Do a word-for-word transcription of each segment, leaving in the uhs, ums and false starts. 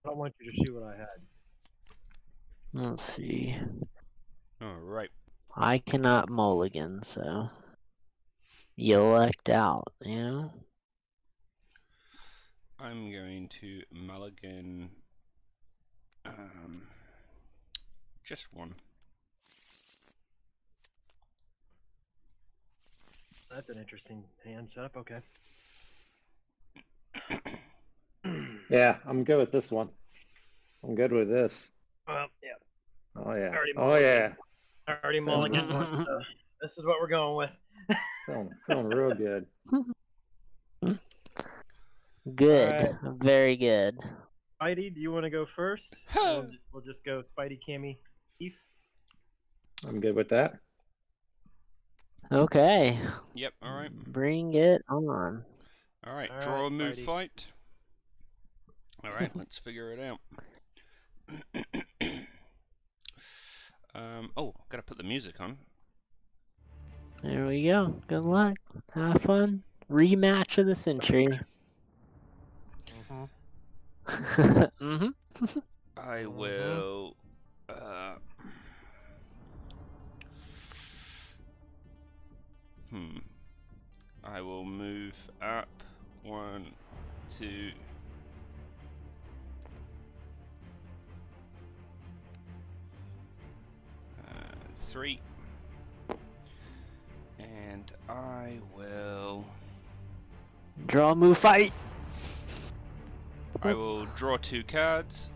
I don't want you to shoot what I had. Let's see. Alright. I cannot mulligan, so you lucked out, you know? I'm going to mulligan um, just one. That's an interesting hand setup. Okay. Yeah, I'm good with this one. I'm good with this. Well, yeah. Oh yeah. Already Oh yeah. I already mulliganed once, so this is what we're going with. Feeling, feeling real good. Good. Alright. Very good. Spidey, do you want to go first? we'll, we'll just go Spidey, Cammy, Keith. I'm good with that. Okay. Yep, alright. Bring it on. Alright, All draw right, a move Spidey. fight. Alright, let's figure it out. um, oh, gotta put the music on. There we go. Good luck. Have fun. Rematch of the century. Mm-hmm. mm-hmm. I Mhm. will... Uh, hmm. I will move up. One, two... Uh, three. And I will... Draw, move, fight. I will draw two cards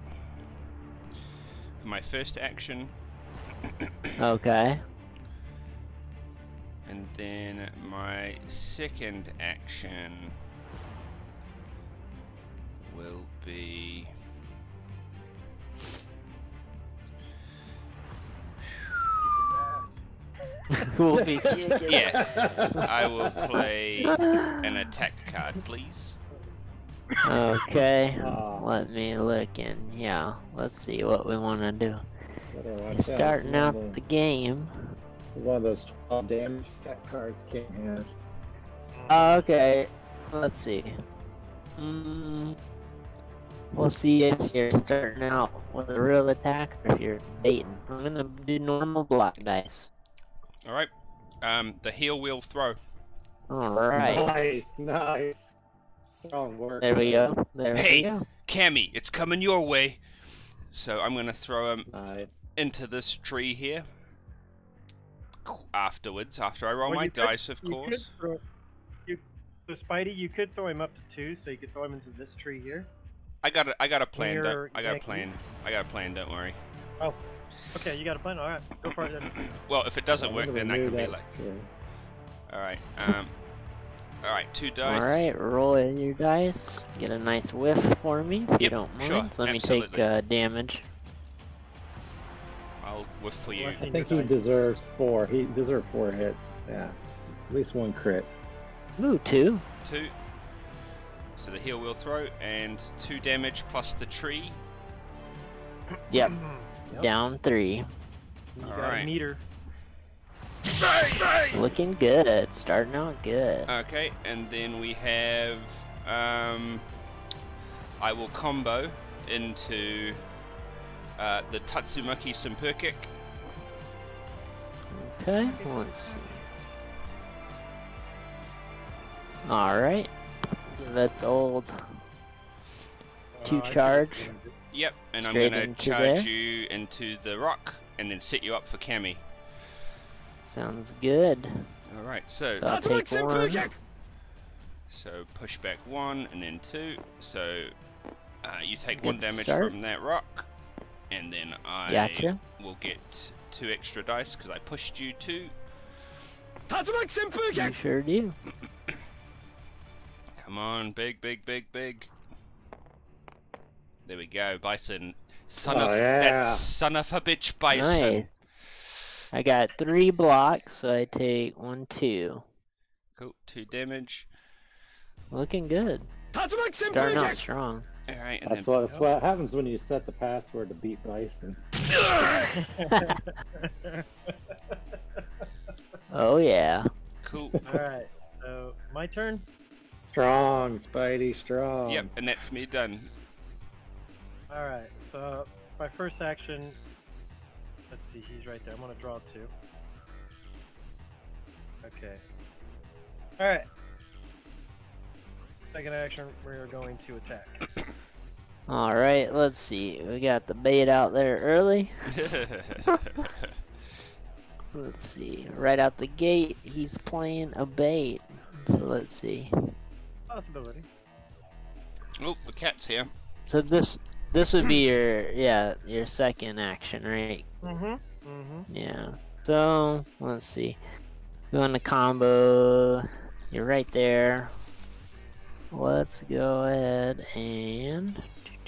for my first action, Okay. and then my second action will be We'll be kicking. yeah. I will play an attack card, please. Okay. Oh. Let me look in. Yeah. Let's see what we want to do. Better watch out. This is Starting one out of the those- game. This is one of those twelve damage tech cards King has. Okay. Let's see. Mm, we'll see if you're starting out with a real attack or if you're baiting. I'm gonna do normal block dice. Alright. Um, the heel wheel throw. Alright. Nice, nice. Strong work. There we go. There Hey! we go. Cammy, it's coming your way. So I'm gonna throw him Nice. into this tree here. Afterwards, after I roll Well, my you could- dice, of You could course. throw, you, so Spidey, you could throw him up to two, so you could throw him into this tree here. I got a, I got a plan. Here, Don't, I got a Zangief. plan. I got a plan. Don't worry. Oh, okay, you got a plan. All right, go for it then. Well, if it doesn't I'm work, gonna then I remove can be that like, tree. all right. Um, all right, two dice. Alright, roll in your dice. Get a nice whiff for me if you Yep, don't mind. sure, Let me absolutely. take uh, damage. I'll whiff for you. Bless I you. think he deserves four. He deserves four hits. Yeah. At least one crit. Ooh, two. Two. So the heel wheel throw and two damage plus the tree. Yep. Yep. Down three. You All got right. a meter. Looking good. Starting out good. Okay, and then we have. Um, I will combo into uh, the Tatsumaki Super Kick. Okay, let's see. Alright. That's old. Two Uh, I see what charge. you're gonna do. Yep, and I'm Straight gonna into charge there. you into the rock and then set you up for Cammy. Sounds good. Alright, so So I'll take one. so push back one and then two. So uh, you take Good one damage start. from that rock, and then I Gotcha. will get two extra dice because I pushed you two. You sure do. Come on, big, big, big, big. There we go, Bison. Son Oh, of yeah. that son of a bitch, Bison. Nice. I got three blocks, so I take one, two. Cool, two damage. Looking good. Starting out strong. All right, and That's then what, that's what happens when you set the password to beat Bison. Oh yeah. cool. All right, so my turn. Strong, Spidey, strong. Yep, and that's me done. Alright, so my first action. Let's see, he's right there. I'm gonna draw two. Okay. Alright. Second action, we're going to attack. Alright, let's see. We got the bait out there early. Let's see. Right out the gate, he's playing a bait. So let's see. Possibility. Oh, the cat's here. So this this would be your yeah, your second action, right? Mm-hmm. Mm-hmm. Yeah. So let's see. Going to combo. You're right there. Let's go ahead and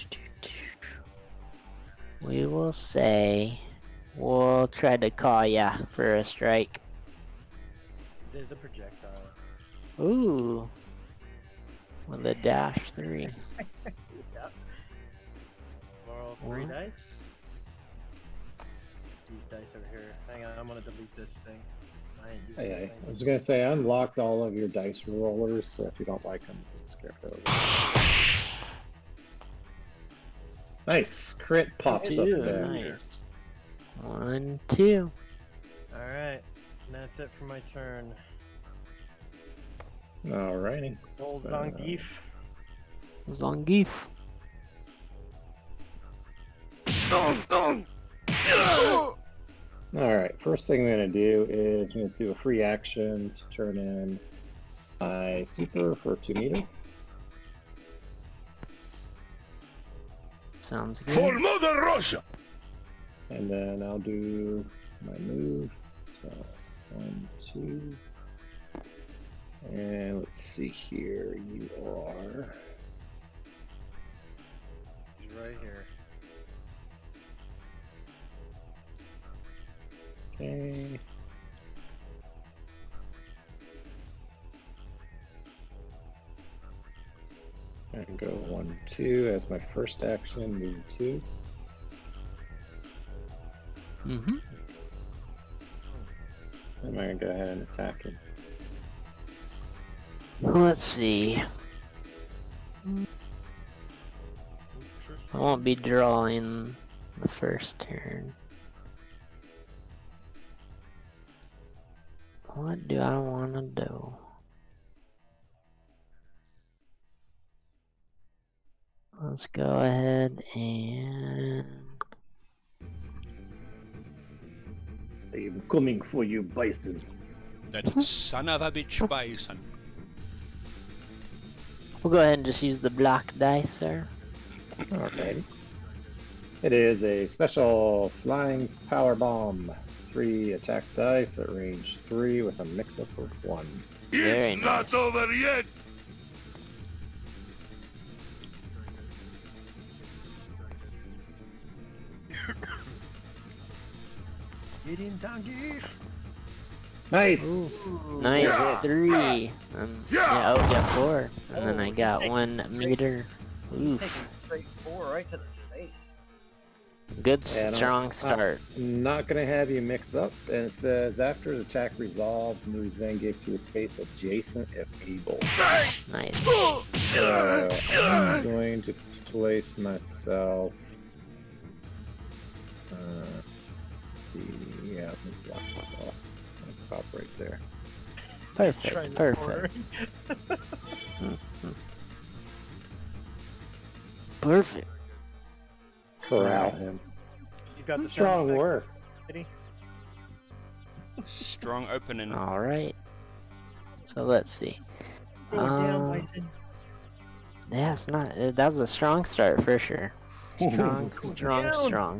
we will say we'll try to call ya for a strike. There's a projectile. Ooh. With a dash three. Yep. Roll three One. dice. These dice over here. Hang on, I'm gonna delete this thing. I ain't using Hey, this hey, thing. I was gonna say I unlocked all of your dice rollers, so if you don't like them, just get over. Nice crit pops up Ooh, there. nice. One, two. Alright, and that's it for my turn. Alrighty. Roll So- Zangief. Zangief. Alright, first thing I'm gonna do is I'm gonna do a free action to turn in my super for two meter. Sounds For good. Mother Russia! And then I'll do my move. So one, two. And let's see here. You are He's right here. okay. And go one, two as my first action, move two. Mm-hmm. I'm gonna go ahead and attack him. Let's see. I won't be drawing the first turn. What do I want to do? Let's go ahead and... I'm coming for you, Bison. That son of a bitch Bison. We'll go ahead and just use the block dice, sir. Alrighty. It is a special flying power bomb. Three attack dice at range three with a mix-up of one. Very It's not nice. over yet! Get in, Zangief! Nice! Nice, Yeah. three. Um, yeah, oh, yeah, four. And then I got one meter. Oof. Taking straight four right to the face. Good, Yeah, I don't- strong start. I'm not gonna have you mix up, and it says after the attack resolves, move Zangief to a space adjacent if able. Nice. So I'm going to place myself. Uh, let's see, yeah, let me block this off. I'll pop right there. Perfect, Trying to perfect. score. Perfect. Corral him. You got the Strong sound work. effect, Strong opening. Alright. So let's see. Go down, Um, Bison. Yeah, it's not. uh, That was a strong start for sure. Strong, Go strong, down. strong.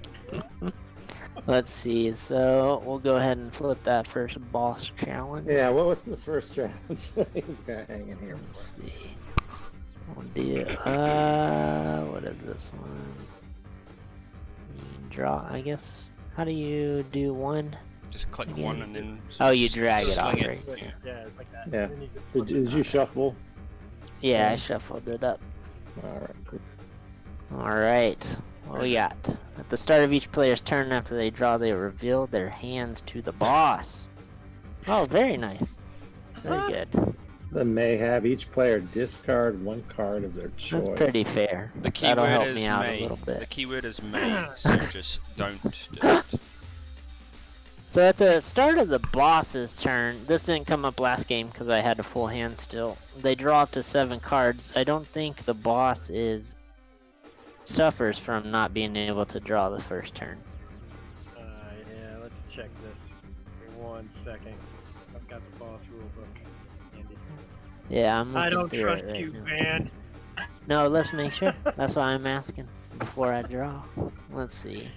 Let's see. So we'll go ahead and flip that first boss challenge. Yeah, what was this first challenge? He's gonna hang in here. Let's see. We'll do. Uh, what is this one? You draw. I guess. How do you do one? Just click Again. one and then. Oh, you drag it off, sling right? Yeah. Yeah, like that. Yeah. Then you just Did, flip it. did you shuffle? Yeah, I shuffled it up. Alright, cool. Alright, what we got? At the start of each player's turn after they draw, they reveal their hands to the boss. Oh, very nice. Very good. Then may have each player discard one card of their choice. That's pretty fair. The That'll keyword help is me out may. a little bit. The keyword is may, so just don't do it. So at the start of the boss's turn, this didn't come up last game because I had a full hand still. They draw up to seven cards. I don't think the boss is suffers from not being able to draw the first turn. Uh, yeah, let's check this. Give me one second. I've got the boss rulebook handy. Yeah, I'm looking I don't through trust it right you, now. man. No, let's make sure. That's why I'm asking before I draw. Let's see.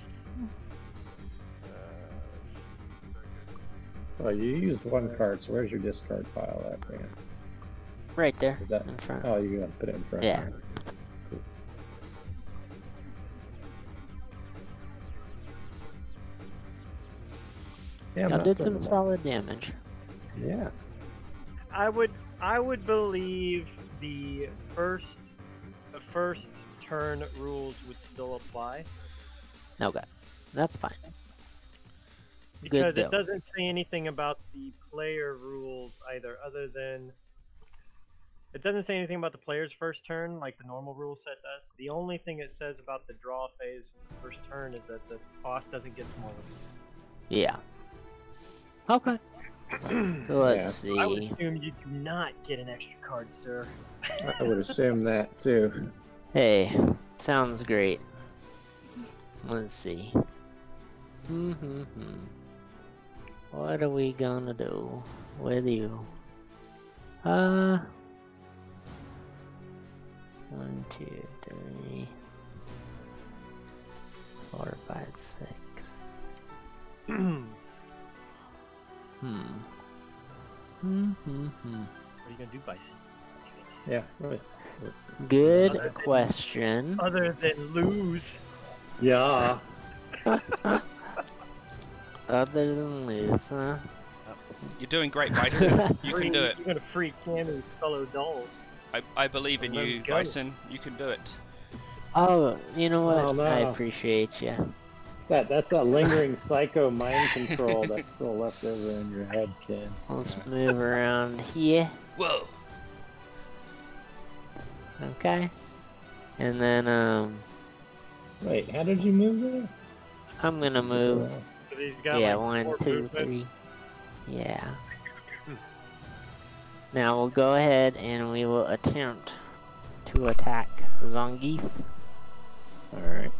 Well, you used one card, so where's your discard pile at, man? Right there, Is that in front. Oh, you gotta put it in front. Yeah. Cool. Yeah, I'm I not did certain some about- solid damage. Yeah. I would, I would believe the first, the first turn rules would still apply Okay, that's fine. because deal. it doesn't say anything about the player rules either, other than it doesn't say anything about the player's first turn like the normal rule set does. The only thing it says about the draw phase of the first turn is that the cost doesn't get smaller. Yeah. Okay. So let's I would see. assume you do not get an extra card, sir. I would assume that too. Hey, sounds great. Let's see. Mm-hmm. What are we gonna do with you? Uh. One, two, three, four, five, six. Hmm. Hmm. Hmm. Hmm. What are you gonna do, Bison? Yeah. Right. Good Other than- question. Other than lose. Yeah. Other than lose, huh? You're doing great, Bison. You Free- can do it. You're gonna free Cammy's fellow dolls. I, I believe in Let you, it go. Bison. You can do it. Oh, you know what? Oh, no. I appreciate you. It's that, that's that lingering psycho mind control that's still left over in your head, Ken. Let's move around here. Whoa. Okay. And then, um, Wait, how did you move there? I'm gonna move. So he's got Yeah, like one, four two, movement. three. Yeah. Now we'll go ahead and we will attempt to attack Zangief. Alright.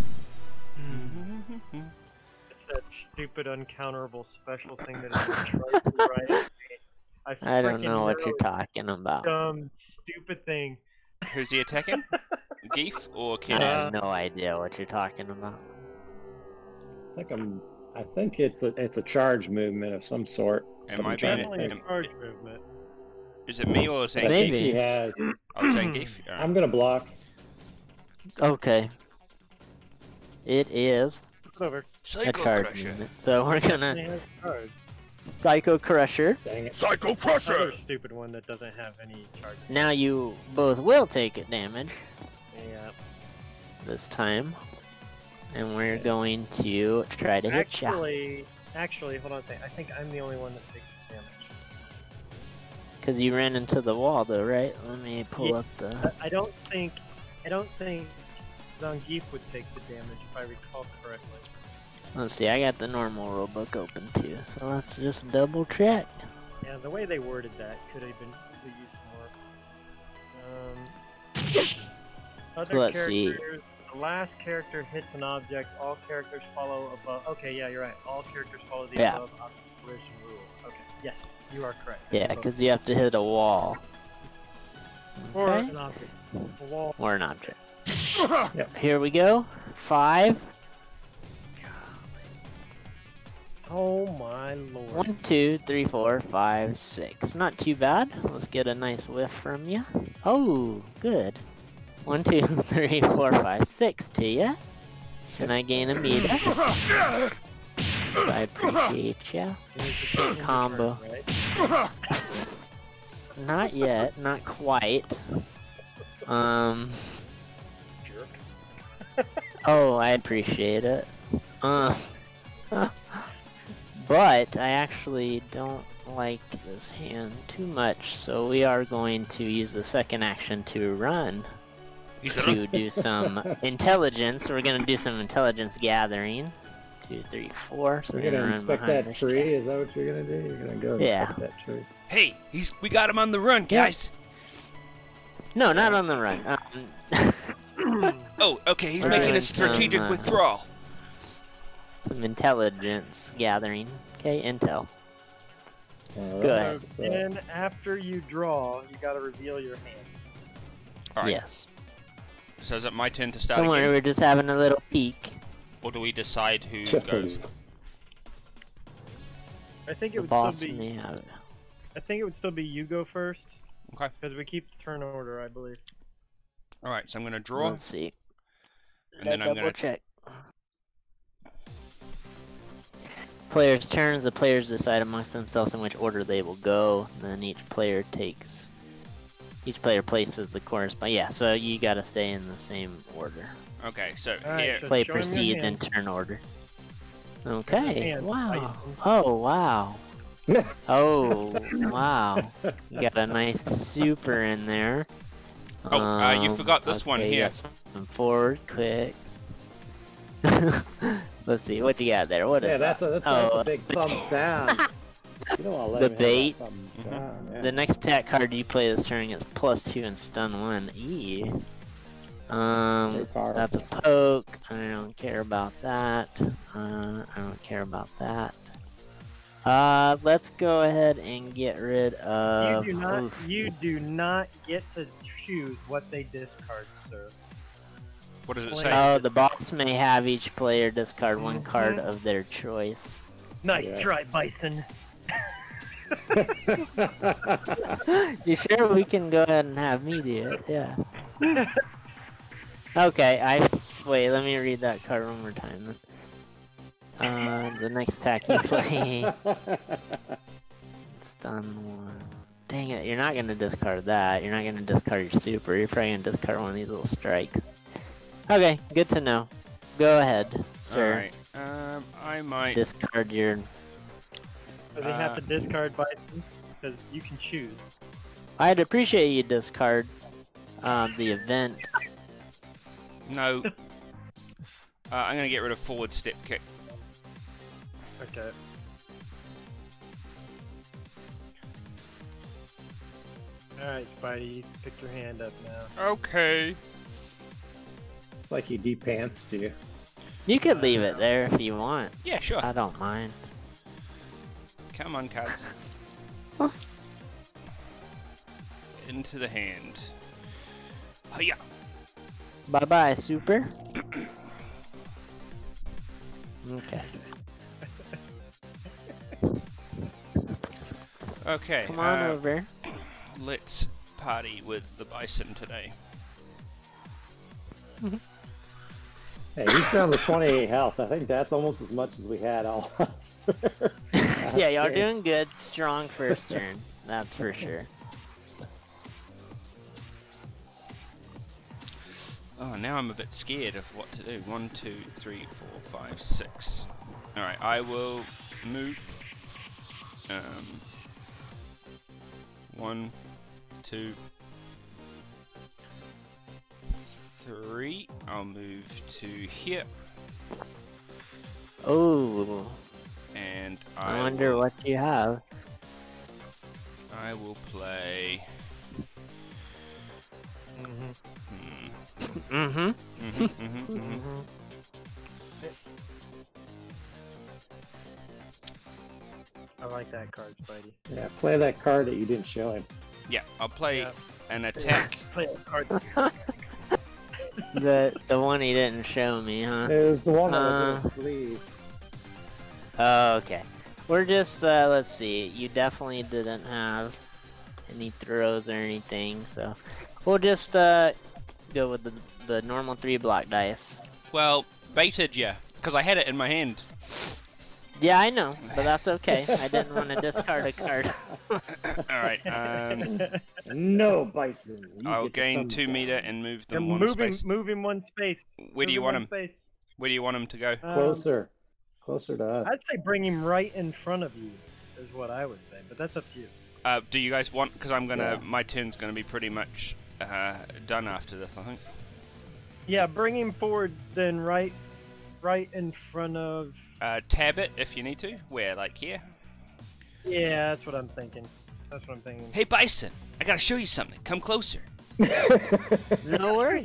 It's that stupid uncounterable special thing that is right. I, I don't frickin' know what you're it's talking about. Dumb, stupid thing. Who's he attacking? Geef or I Kid? have no idea what you're talking about. I think I'm. I think it's a it's a charge movement of some sort. Am but I I'm trying being to Definitely think. a charge movement. Is it me or I Zangief? think Maybe. he has. Oh, Zangief. Alright. I'm gonna block. Okay. It is It's over. a Psycho charge Crusher. movement. So we're He gonna has charge. Psycho Crusher. Dang it. Psycho Crusher! Another stupid one that doesn't have any charge. Now you both will take it damage Yeah. this time. And we're going to try to hit ya. Actually, actually, hold on a second. I think I'm the only one that takes damage. Because you ran into the wall though, right? Let me pull Yeah. up the... I don't think, I don't think Zangief would take the damage if I recall correctly. Let's see, I got the normal rulebook open too, so let's just double check. Yeah, the way they worded that could have been could use some work. Um, other So let's see. characters. The last character hits an object. All characters follow above. Okay, yeah, you're right. All characters follow the Yeah. above object collision rule. Okay, yes, you are correct. Yeah, Above. because you have to hit a wall. Or Okay. an object. A wall. Or an object. Here we go. Five. Oh my lord. One, two, three, four, five, six. Not too bad. Let's get a nice whiff from you. Oh, good. One, two, three, four, five, six to you. Can I gain a meter? I appreciate ya. Combo. Right? Not yet. Not quite. Um. Jerk. Oh, I appreciate it. Uh. But I actually don't like this hand too much, so we are going to use the second action to run. He's To do some intelligence. We're gonna do some intelligence gathering. Two, three, four. So You're we're gonna gonna run inspect behind that this tree? guy. Is that what you're gonna do? You're gonna go Yeah. inspect that tree? Hey, he's we got him on the run, Yeah. guys. No, not on the run. Um, Oh, okay, he's We're making a doing strategic some, uh, withdrawal. some intelligence gathering. Okay, intel. All Go right, ahead. so- And after you draw, you gotta reveal your hand. All right. Yes. So is it my turn to start Don't worry, again, we're just having a little peek. or do we decide who Yes, goes? it is. I think it The would boss still be. may have it. I think it would still be you go first. Okay. Because we keep the turn order, I believe. All right, so I'm gonna draw. Let's see. And then I'm double gonna- check. Players' turns. The players decide amongst themselves in which order they will go. Then each player takes. Each player places the corresponding. Yeah, so you gotta stay in the same order. Okay, so Alright, here. so- Play show him your proceeds in hand. turn order. your Okay. hand, Wow. Bison. Oh wow. Oh wow. You got a nice super in there. Oh, uh, you Um, forgot this one okay, here. got some forward quick. Let's see what you got there. What is Yeah, that? that's a that's, that's Oh. a big thumbs down. You don't want to let The him have that bait. thumbs Mhm. down, yeah. The next attack card you play this turn gets plus two and stun one. E. Um, Very powerful. that's a poke. I don't care about that. Uh, I don't care about that. Uh, let's go ahead and get rid of. you do not. oof. You do not get to choose what they discard, sir. What does it Play- say? Oh, the boss may have each player discard one card Mhm. of their choice. Nice Yes. try, Bison. You sure we can go ahead and have me do it? Yeah. Okay, I s- wait. Let me read that card one more time. Then. Uh, the next attack you play, stun one. Dang it! You're not gonna discard that. You're not gonna discard your super. You're probably gonna discard one of these little strikes. Okay, good to know. Go ahead, sir. Alright, um, I might. Discard your. So they have Uh, to discard Bison because you can choose. I'd appreciate you discard uh, the event. No. uh, I'm gonna get rid of forward step kick. Okay. Alright, Spidey, you can pick your hand up now. Okay. It's like he de-pantsed you. You could leave it there if you want. Yeah, sure. I don't mind. Come on, cards. Huh. Into the hand. Oh yeah. Bye bye, super. Okay. Okay. Come on uh, over. Let's party with the bison today. Hey, he's down to twenty-eight health. I think that's almost as much as we had all last. Yeah, y'all doing good. Strong first turn. That's for sure. Oh, now I'm a bit scared of what to do. One, two, three, four, five, six. Alright, I will move. Um, one, two, three. I'll move to here. Oh, And I, I wonder will, what you have. I will play. Mm-hmm. Hmm. Mm-hmm. Mm-hmm, mm-hmm, mm-hmm. I like that card, Spidey. Yeah, play that card that you didn't show him. Yeah, I'll play Yeah. an attack. Play that card. The the one he didn't show me, huh? It was the one that was in Uh. his sleeve. Oh, okay. We're just uh, let's see. You definitely didn't have any throws or anything, so we'll just uh go with the the normal three block dice. Well, baited ya, because I had it in my hand. Yeah, I know, but that's okay. I didn't want to discard a card. Alright, um, No, Bison. you I'll get the gain thumbs two down. meter and move And them one moving, space. moving one space. Where do you Moving want one him? Space. Where do you want him to go? Um, Closer. Closer to us. I'd say bring him right in front of you. is what I would say, but that's up to you. Uh, do you guys want? Because I'm gonna. Yeah. My turn's gonna be pretty much uh, done after this, I think. Yeah, bring him forward then, right, right in front of. Uh, tab it if you need to. Where, like here? Yeah, that's what I'm thinking. That's what I'm thinking. Hey, Bison, I gotta show you something. Come closer. No worries.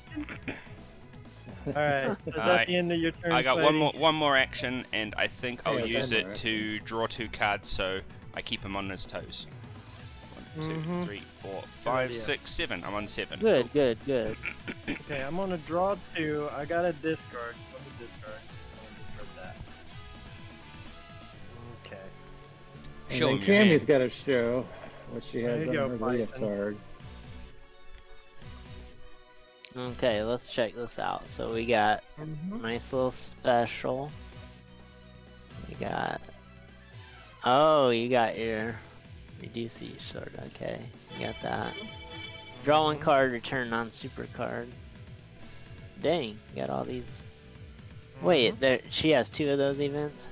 All right, so is that Alright. the end of your turn? I got one more one more action, and I think I'll Yeah, use one it more to draw two cards, so I keep him on his toes. One, two, Mhm. three, four, five, idea. six, seven. I'm on seven. Good, good, good. Okay, I'm gonna draw two. I got a discard. So let me discard. I'm gonna discard that. Okay. And Show then him your hand. Cammy's got to show what she has There you on go, her Bison. leotard. Okay, let's check this out. So we got Mm-hmm. a nice little special. We got. Oh, you got your reduce each sword. Okay, you got that. Draw one card, return non-super card. Dang, you got all these. Wait, there. She has two of those events.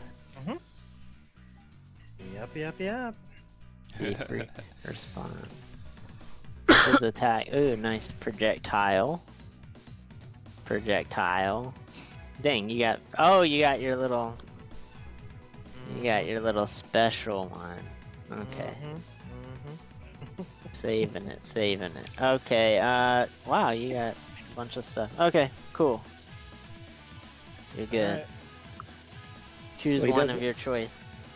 Yep, yep, yep. Be free. Respond. His attack. Ooh, nice projectile. Projectile. Dang, you got. Oh, you got your little. You got your little special one. Okay. Mm-hmm. Saving it, saving it. Okay, uh, wow, you got a bunch of stuff. Okay, cool. You're good. Alright. Choose So he one of doesn't- your choice.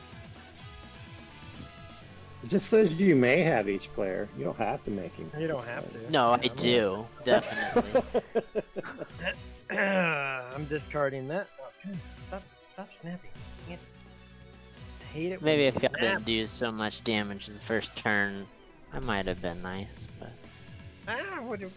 It just says you may have each player. You don't have to make him. You don't have to. No, I I'm do, definitely. I'm discarding that. Oh, come on, stop, stop snapping. Dang it. I hate it. when Maybe you if I snap. didn't do so much damage the first turn, I might have been nice, but... Ah, what do?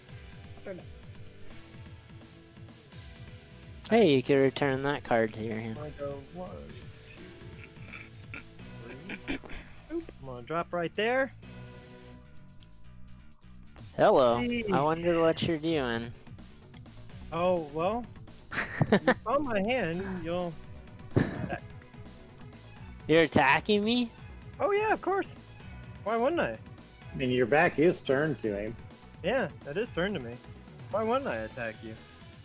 Hey, you could return that card to your hand. I go one, two, three. Oop, I'm gonna drop right there. Hello, See. I wonder what you're doing. Oh well, you saw my hand. You'll. You're attacking me? Oh yeah, of course. Why wouldn't I? I mean, your back is turned to him. Yeah, that is turned to me. Why wouldn't I attack you?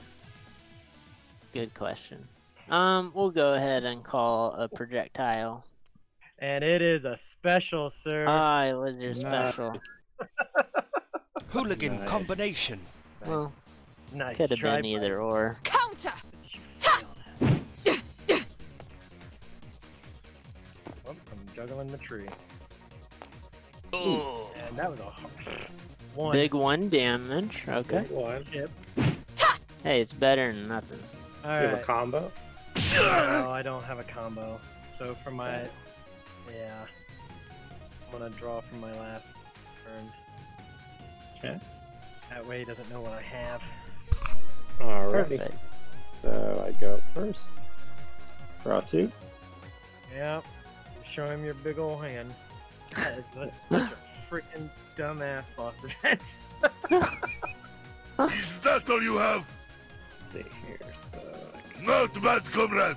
Good question. Um, we'll go ahead and call a projectile. And it is a special, sir. Ah, it was your Nice. special. Hooligan Nice. combination. Well, nice. could have try, been either or. Counter! Oh, I'm juggling the tree. Oh. And that was a hard one. Big one damage. Okay. Good one. chip. Hey, it's better than nothing. You have a Alright. combo? No, I don't have a combo. So for my. Yeah. I'm gonna draw from my last turn. Okay. That way he doesn't know what I have. Alrighty. Perfect. So I go first. Draw two. Yep. Show him your big ol' hand. That is such such a freaking dumbass boss event. Is that all you have? Let's see here. So I can- Not bad, comrade.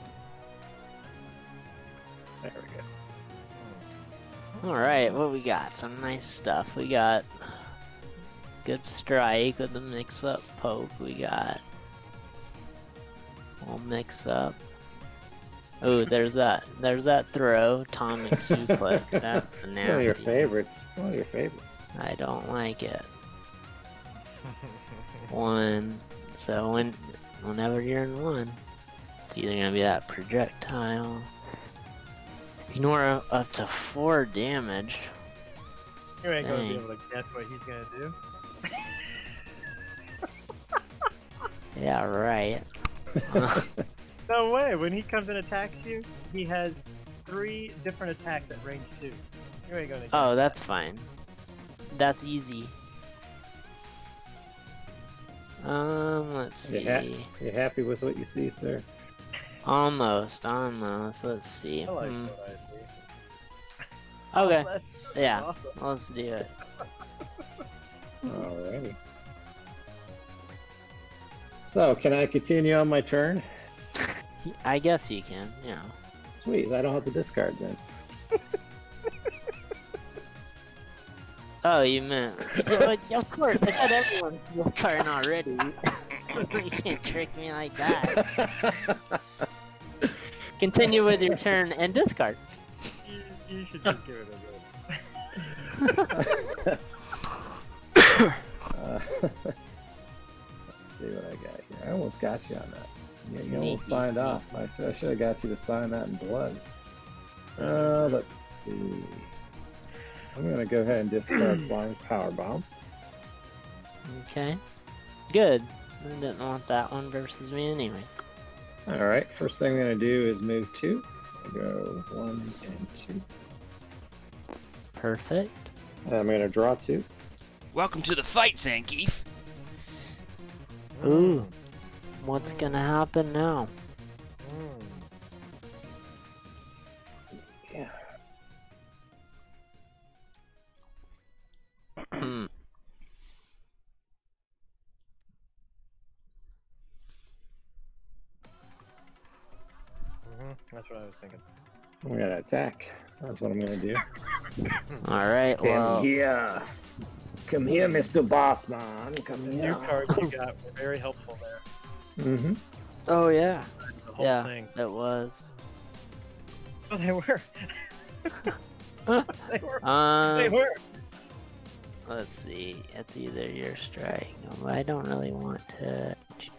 there we go. Alright, what we got? Some nice stuff. We got good strike with the mix-up poke. We got all mix-up. Oh, there's that. There's that throw. Atomic suplex. That's the It's one of your nasty. favorites. It's one of your favorites. I don't like it. One. So when, whenever you're in one, it's either gonna be that projectile. Ignore up to four damage. You ain't gonna be Dang. able to guess what he's gonna do. Yeah, right. No way. When he comes and attacks you, he has three different attacks at range two. You ain't gonna. Guess Oh, that's fine. That's easy. Um, let's You, see. ha- you happy with what you see, sir? Almost, almost. Let's see. I like Hmm. what I see. Okay, Oh, that's yeah. awesome. Let's do it. Alrighty. So, can I continue on my turn? I guess you can, yeah. Sweet, I don't have to discard then. Oh, you meant. Yeah, of course, I got everyone's fuel card already. You can't trick me like that. Continue with your turn and discard. You, you should just get rid of this. uh, let's see what I got here. I almost got you on that. You, you almost signed off. I should, I should have got you to sign that in blood. Uh, let's see. I'm gonna go ahead and discard Flying Power Bomb. Okay. Good. I didn't want that one versus me anyways. Alright, first thing I'm gonna do is move two. I'll go one and two. Perfect. And I'm gonna draw two. Welcome to the fight, Zangief. Ooh. What's gonna happen now? Yeah. Hmm. That's what I was thinking. I'm gonna attack. That's what I'm gonna do. Alright, Come well. here. Come here, Mister Bossman. Come The here. new cards you got were very helpful there. Mm-hmm. Oh, yeah. The whole Yeah, thing. it was. Oh, they were. they were. Um, They were. Let's see. It's either your strike. I don't really want to.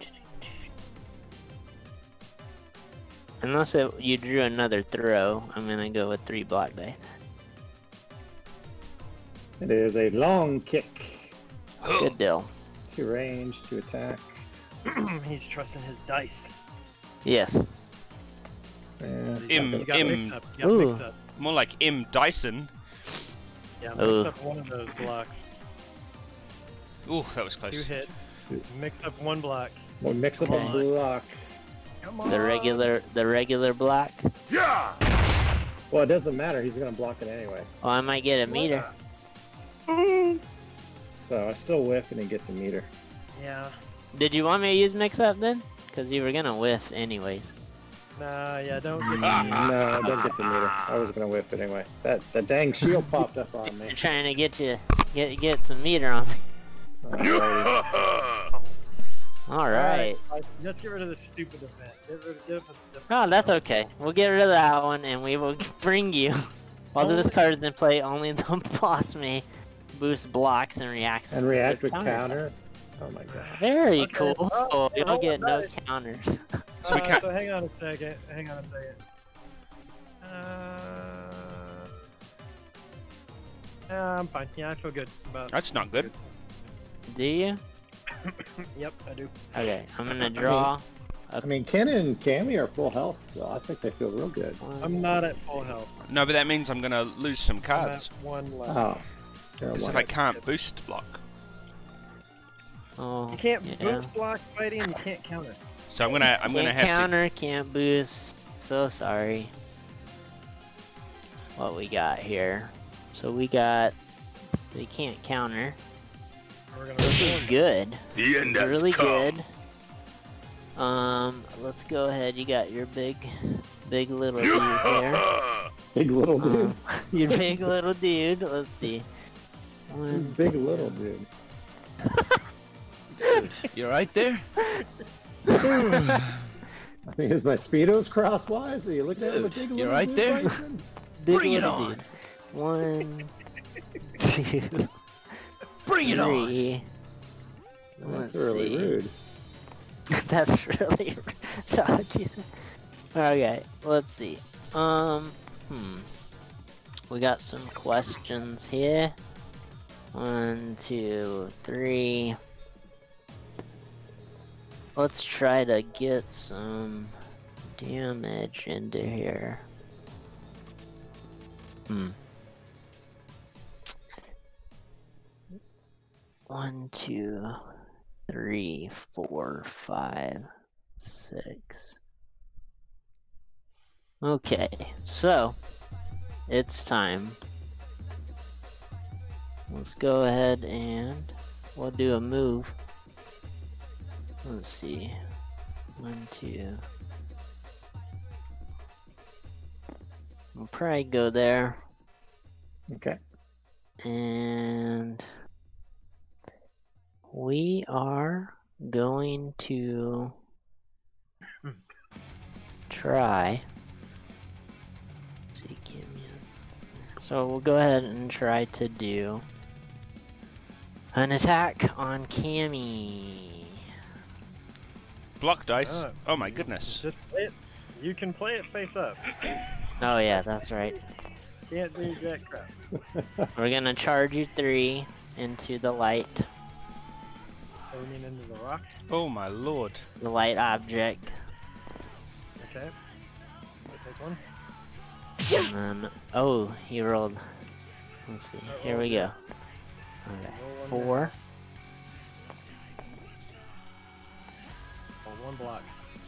Unless it, you drew another throw, I'm gonna go with three block dice. It is a long kick. Good deal. Two range, two attack. He's trusting his dice. Yes. And Im, You got Im, mixed up. You got Ooh. mixed up. more like M. Dyson. Yeah, Ooh. mix up one of those blocks. Ooh, that was close. Two hit. Mix up one block. we'll mix up Okay. a block. Come on. The regular, the regular block. Yeah! Well, it doesn't matter. He's gonna block it anyway. Oh, I might get a meter. So I still whiff, and he gets a meter. Yeah. Did you want me to use mix up then? Because you were gonna whiff anyways. Nah, yeah, don't get No, don't get the meter. I was gonna whiff it anyway. That that dang shield popped up on me. I'm trying to get you, get get some meter on me. Alrighty. All right. Alright, let's get rid of this stupid event. Get rid of, get rid of the, Oh, that's okay. We'll get rid of that one, and we will bring you. While this Only- card is in play, only the boss may boost blocks and reacts. And react with counter. counter. Oh my god. Very Okay. cool. Oh, Oh, you know you'll get what? no Nice. counters. So we Uh, can't- so hang on a second. Hang on a second. Uh, uh, I'm fine. Yeah, I feel good about. That's not good. Do you? Yep, I do. Okay, I'm gonna draw. I mean, Ken and Cammy are full health, so I think they feel real good. I'm not at full health. No, but that means I'm gonna lose some I'm at cards. one left. Oh. You're a Because if one. I can't boost block. Oh, You can't yeah. boost block fighting. You can't counter. So I'm gonna I'm gonna Can't have counter, can't boost. So sorry. What we got here? So we got. So you can't counter. We're gonna This is good. The end It's has really come. good. Um, let's go ahead. You got your big, big little dude there. Big little dude. Um, your big little dude. Let's see. One, Big little dude. You right there? I think is my speedos crosswise? Are you looking at the big You little right dude, there? Bison? big Bring it little on. dude. One, two, Bring it on. three. That's Let's really see. rude. That's really rude. So Jesus. Okay, let's see. Um, hmm. We got some questions here. One, two, three. Let's try to get some damage into here. Hmm. One, two, three, four, five, six. Okay, so it's time. Let's go ahead and we'll do a move. Let's see. One, two. We'll probably go there. Okay. and we are going to try. Let's see, Cammy. So we'll go ahead and try to do an attack on Cammy. Block dice. Uh, Oh my goodness. Just play it. You can play it face up. Oh yeah, that's right. Can't do jack crap. We're gonna charge you three into the light, Aiming into the rock. Oh my lord. the light object, Okay. I'll take one. and then oh, he rolled. Let's see. Here we go. Okay, Roll one four. Or one block.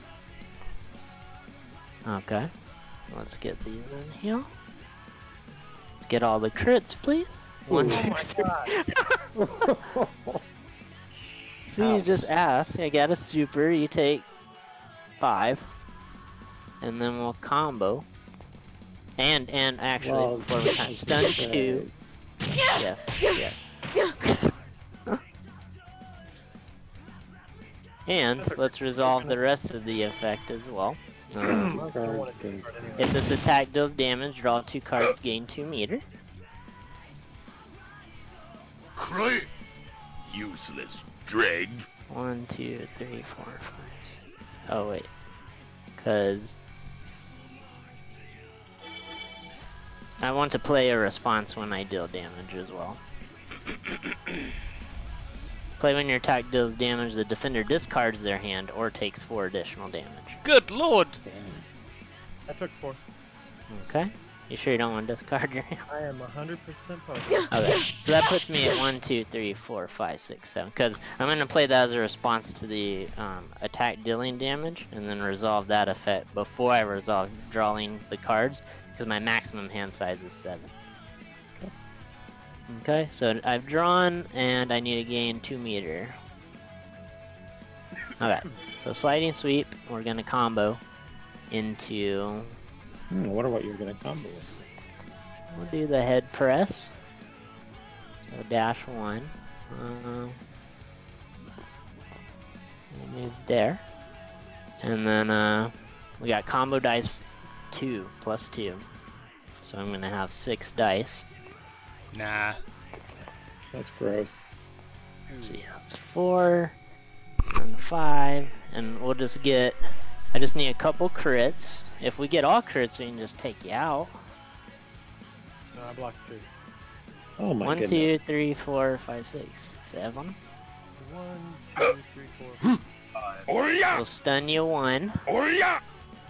Okay, let's get these in here. Let's get all the crits, please. One, Oh two, my three. god. So you just ask. I got a super. You take five, and then we'll combo. And and actually, Well, before we kind of stun two. Yes, yes. And let's resolve the rest of the effect as well. Um, I don't want to do it anyway. if this attack deals damage, draw two cards, gain two meter. Cry! Useless dreg. One, two, three, four, five, six. Oh wait, cause I want to play a response when I deal damage as well. Play when your attack deals damage, the defender discards their hand or takes four additional damage. Good lord. I took four. Okay? You sure you don't want to discard your hand? I am one hundred percent positive. Okay, so that puts me at one, two, three, four, five, six, seven. Because I'm going to play that as a response to the um, attack dealing damage, and then resolve that effect before I resolve drawing the cards, because my maximum hand size is seven. Okay, so I've drawn, and I need to gain two meter. Okay, so sliding sweep, we're going to combo into... Hmm, I wonder what you're gonna combo with. We'll do the head press. So dash one. Uh, we'll move there. And then uh, we got combo dice two, plus two. So I'm gonna have six dice. Nah. That's gross. Let's see, that's four, and five, and we'll just get, I just need a couple crits. If we get all crits, we can just take you out. No, I blocked two. Oh my One, goodness. two, three, four, five, six, seven. One, two, three, four, five. Orya! We'll stun you one. Orya!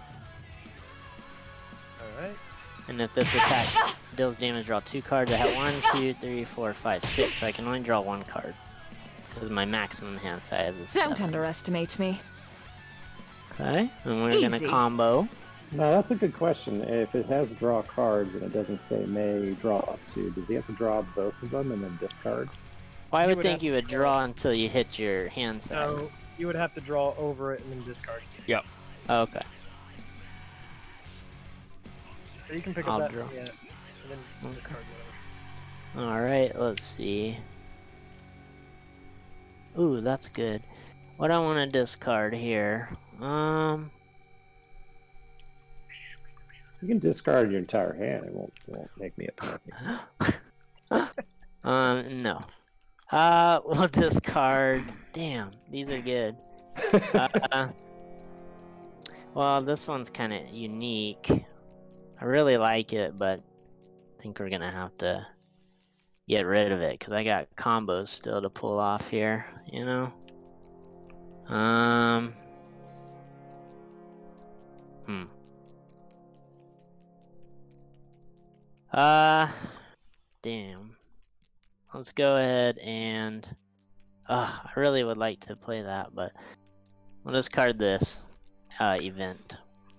Alright. And if this attack deals damage, draw two cards. I have one, two, three, four, five, six. So I can only draw one card. Because my maximum hand size is Don't seven. underestimate me. Okay, and we're Easy. gonna combo. Now that's a good question. If it has draw cards and it doesn't say may draw up to, does he have to draw both of them and then discard? Well, I You would would think have you to would draw- draw until you hit your hand size. So you would have to draw over it and then discard. Yep. Okay. So you can pick I'll up that. draw. Yeah. And then Okay. discard whatever. Alright, let's see. Ooh, that's good. What I want to discard here? Um, You can discard your entire hand. It won't, it won't make me a penalty. um, no. Uh, we'll discard. Damn, these are good. uh, well, this one's kind of unique. I really like it, but I think we're gonna have to get rid of it because I got combos still to pull off here, you know? Um. Hmm. Uh. Damn. Let's go ahead and. Uh, I really would like to play that, but we'll discard this uh, event.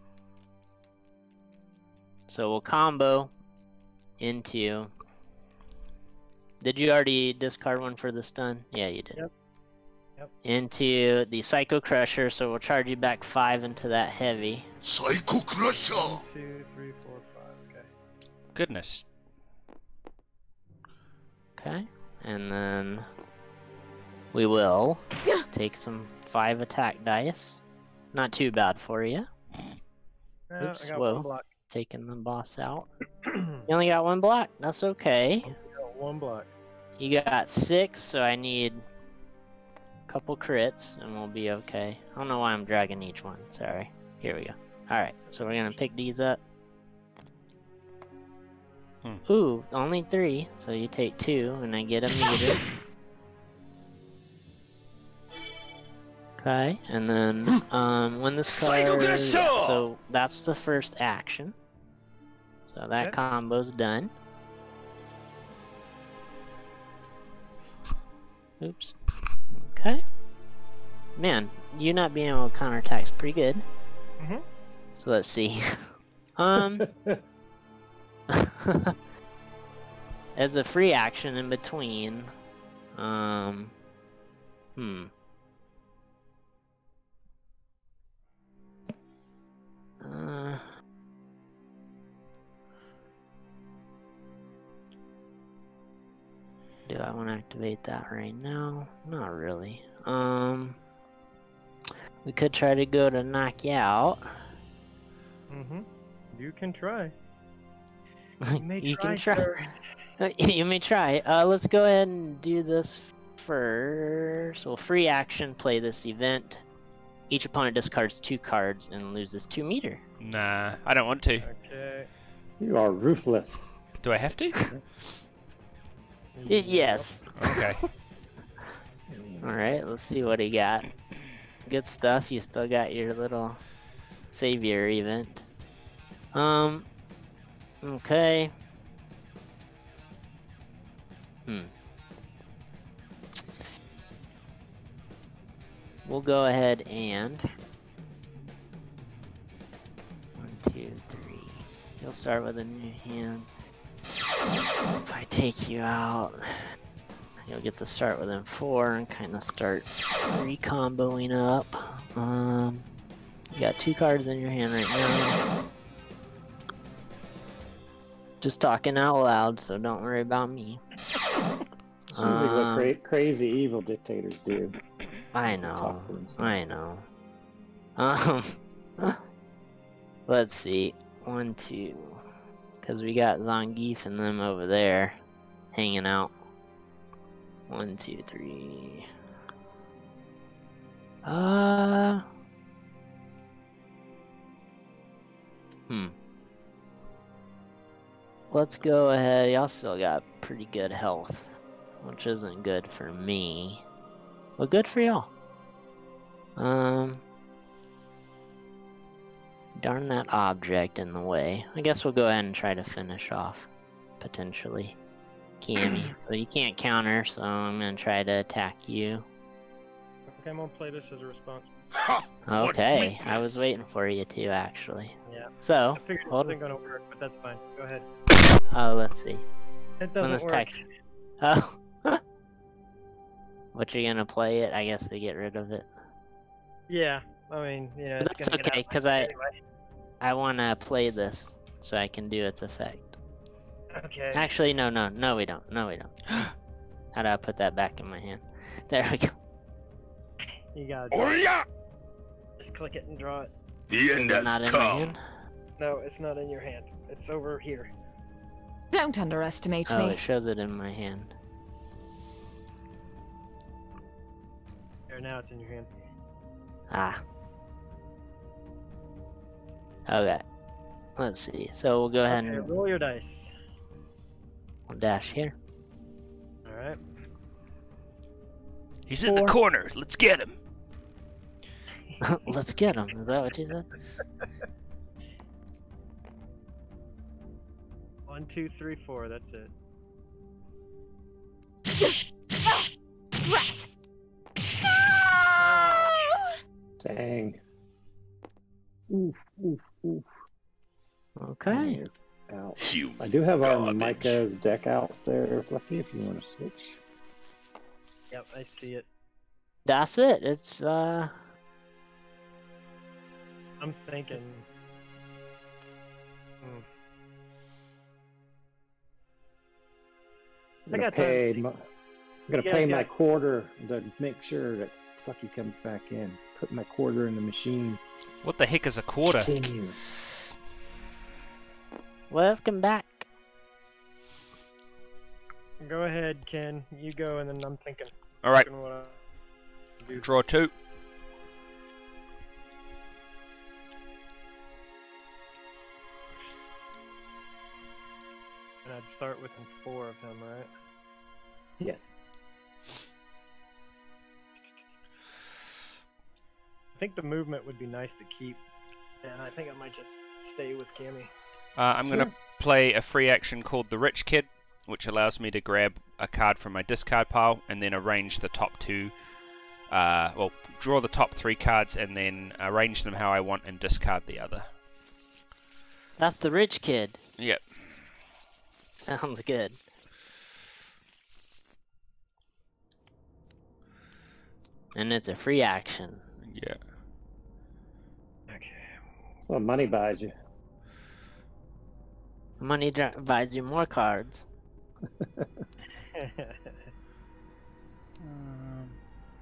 So we'll combo into. Did you already discard one for the stun? Yeah, you did. Yep. Yep. Into the Psycho Crusher, so we'll charge you back five into that heavy. Psycho Crusher! One, two, three, four, five. Okay. Goodness. Okay, and then we will take some five attack dice. Not too bad for you. Uh, Oops, I got whoa. one block. Taking the boss out. You only got one block. That's okay. Got one block. You got six, so I need a couple crits, and we'll be okay. I don't know why I'm dragging each one. Sorry. Here we go. Alright, so we're gonna pick these up. Hmm. Ooh, only three, so you take two, and I get a meter. Okay, and then um, when this card, yeah, so that's the first action. So that Okay. combo's done. Oops. Okay. Man, you not being able to counterattack's pretty good. Mm-hmm. So let's see. um, as a free action in between, um, hmm. Uh, do I want to activate that right now? Not really. Um, we could try to go to knock you out. Mm-hmm. You can try. You may You try, can try. sir. You may try. Uh, let's go ahead and do this first. We'll free action play this event. Each opponent discards two cards and loses two meter. Nah, I don't want to. Okay. You are ruthless. Do I have to? Y yes. Okay. Alright, let's see what he got. Good stuff. You still got your little savior event. Um, okay. Hmm. We'll go ahead and one, two, three. You'll start with a new hand. If I take you out, you'll get to start within four and kind of start re-comboing up. Um, you got two cards in your hand right now. Just talking out loud, so don't worry about me. It's usually what Um, cra crazy evil dictators do. I They know, talk to themselves. I know. Um, let's see, one, two, because we got Zangief and them over there, hanging out. One, two, three. Uh. Hmm. Let's go ahead. Y'all still got pretty good health, which isn't good for me, but good for y'all. Um. Darn that object in the way. I guess we'll go ahead and try to finish off, potentially. Cammy. So you can't counter, so I'm gonna try to attack you. Okay, I'm gonna play this as a response. Ha! What Okay, I was weakness. waiting for you to, actually. Yeah. So, I figured it hold wasn't on. gonna work, but that's fine. Go ahead. Oh, let's see. It When doesn't this work. tech... Oh. What, you're gonna play it, I guess, to get rid of it? Yeah. I mean, you know, But it's that's gonna okay, get out because I, anyway. I want to play this so I can do its effect. Okay. Actually, no, no, no, we don't. No, we don't. How do I put that back in my hand? There we go. You gotta draw it. Orya! Just click it and draw it. The Is end it has not in my come. hand? No, it's not in your hand. It's over here. Don't underestimate Oh, me. it shows it in my hand. There, now it's in your hand. Ah. Okay. Let's see. So we'll go ahead Okay, and roll your dice. we'll dash here. Alright. He's in the corner. Let's get him. Let's get him. Is that what you said? One, two, three, four. That's it. Rat! Dang. Oof, oof, oof. Okay. Is out. You I do have our garbage. Micah's deck out there, Fluffy, if you want to switch. Yep, I see it. That's it. It's uh I'm thinking. Hmm. I'm I gonna got time. pay. My, I'm gonna You pay guys my got- quarter to make sure that Plucky comes back in. Put my quarter in the machine. What the heck is a quarter? Continue. Welcome back. Go ahead, Ken. You go, and then I'm thinking. All right, thinking what I do. draw two. And I'd start with four of him, right? Yes. I think the movement would be nice to keep, and I think I might just stay with Cammy. Uh, I'm going to Sure. play a free action called the Rich Kid, which allows me to grab a card from my discard pile and then arrange the top two. Uh, well, draw the top three cards and then arrange them how I want and discard the other. That's the rich kid. Yep. Sounds good. And it's a free action. Yeah. Okay. Well, money buys you. Money dri- buys you more cards. Um,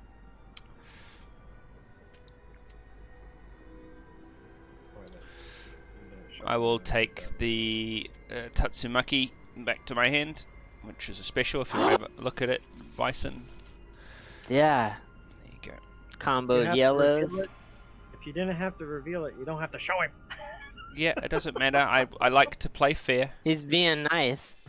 I will take the uh, Tatsumaki back to my hand, which is a special if you want to have a look at it. Bison. Yeah. There you go. Combo You have to yellows. reveal it. If you didn't have to reveal it, you don't have to show him. Yeah, it doesn't matter. I, I like to play fair. He's being nice.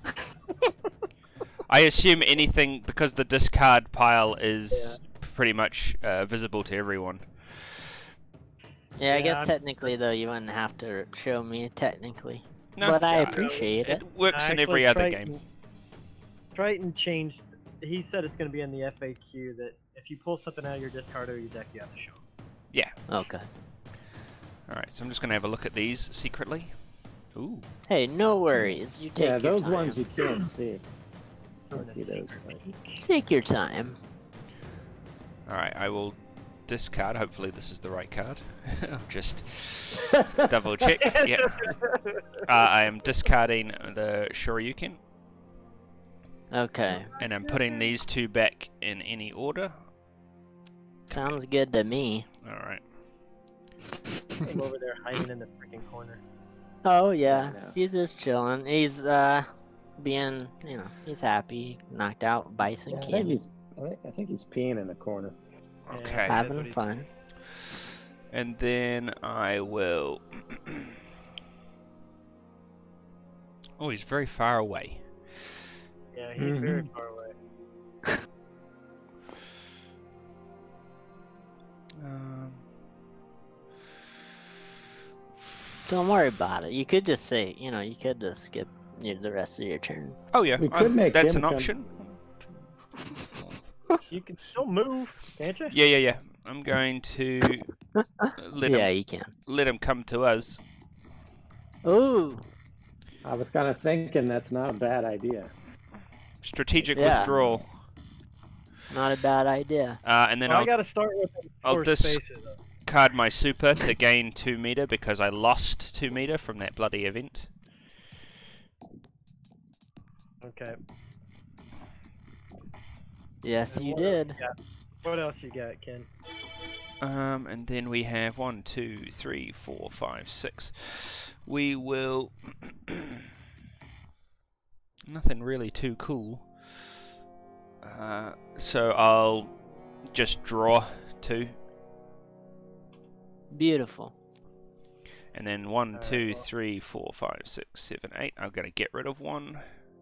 I assume anything, because the discard pile is pretty much uh, visible to everyone. Yeah, I Yeah, guess I'm- technically though you wouldn't have to show me technically. No, but I yeah, appreciate it. It works in Actually, every other Triton- game. Triton changed. He said it's going to be in the F A Q that if you pull something out of your discard or your deck, you have to show him. Yeah. Okay. Alright, so I'm just going to have a look at these secretly. Ooh. Hey, no worries. You take Yeah, your those time. ones you can't see. Doing Can't a see those secret ones. peek. Take your time. Alright, I will discard. Hopefully this is the right card. I'll just double check. Yeah. Uh, I am discarding the Shoryuken, Okay. and I'm putting these two back in any order. Sounds good to me. Alright. I'm over there hiding in the freaking corner. Oh yeah, I know. he's just chilling. He's uh being, you know, he's happy. Knocked out Bison Yeah, I think Cammy. he's. I think- I think he's peeing in the corner. Yeah, Okay. that's what Having he's fun. And then I will... oh, he's very far away. Yeah, he's very Mhm. far away. Um, Don't worry about it. You could just say, you know, you could just skip your, the rest of your turn. oh yeah, We I- could make that's him an come- option. You can still move, can't you? Yeah, yeah, yeah. I'm going to let yeah, him you can. let him come to us. Ooh, I was kind of thinking that's not a bad idea. Strategic Yeah. withdrawal. not a bad idea. Uh, and then Well, I I'll gotta start with I'll four dis- spaces. Up. card my super to gain two meter because I lost two meter from that bloody event. Okay. Yes, And you what else did. got? What else you got, Ken? Um, and then we have one, two, three, four, five, six. We will. Nothing really too cool. Uh, so I'll just draw two, Beautiful. and then one, Alright, two, well- three, four, five, six, seven, eight. I'm gonna get rid of one.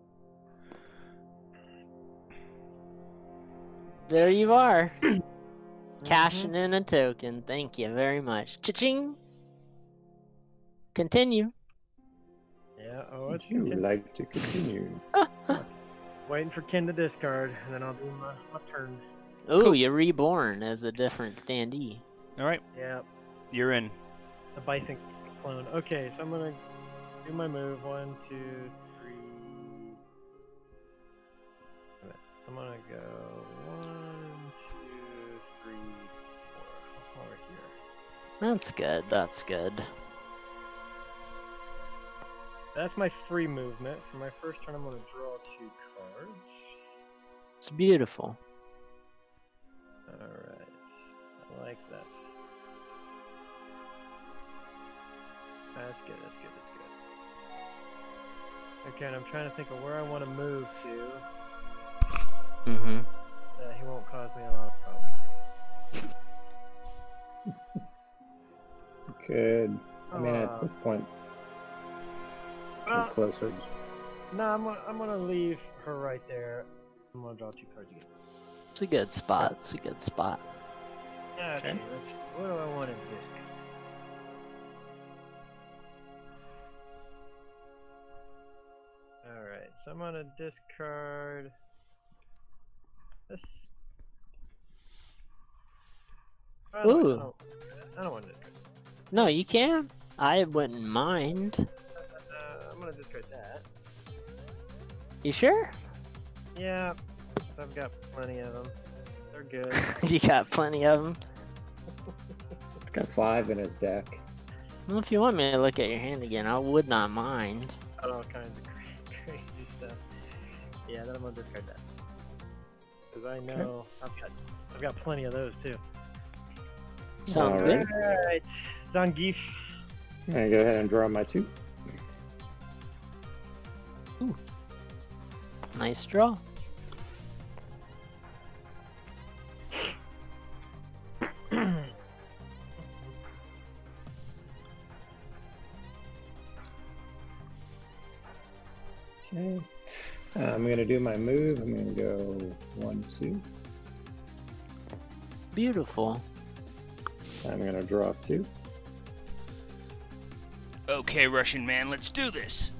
There you are. Cashing in a token. Thank you very much. Cha-ching. Continue. Yeah. Oh, it's Would you continu- like to continue? waiting for Ken to discard, and then I'll do my, my turn. Ooh, Cool. you're reborn as a different standee. All right, Yeah. you're in. The Bison clone. Okay, so I'm gonna do my move. One, two, three. Wait, I'm gonna go one, two, three, four. Over here. That's good. That's good. That's my free movement. For my first turn, I'm gonna draw two cards. It's beautiful. Alright. I like that. That's good, that's good, that's good. Okay, and I'm trying to think of where I want to move to. Mm-hmm. Uh, he won't cause me a lot of problems. Could. I mean, Uh, at this point, well, we're closer. no, I'm gonna, I'm gonna leave her right there. I'm gonna draw two cards again. It's a good spot. It's a good spot. Okay, Okay. let's. What do I want in this? Alright, so I'm gonna discard this. Oh, no, Ooh. I don't, I don't want to discard. No, you can. I wouldn't mind. Uh, I'm gonna discard that. You sure? Yeah, I've got plenty of them. They're good. You got plenty of them. He's got five in his deck. Well, if you want me to look at your hand again, I would not mind. Got all kinds of crazy, crazy stuff. Yeah, then I'm gonna discard that. Cause I know I've got, I've got plenty of those too. Sounds Alright. good. Alright, Zangief. I'm gonna go ahead and draw my two. Nice draw. Okay. Uh, I'm gonna do my move. I'm gonna go one, two. Beautiful. I'm gonna draw two. Okay, Russian man, let's do this.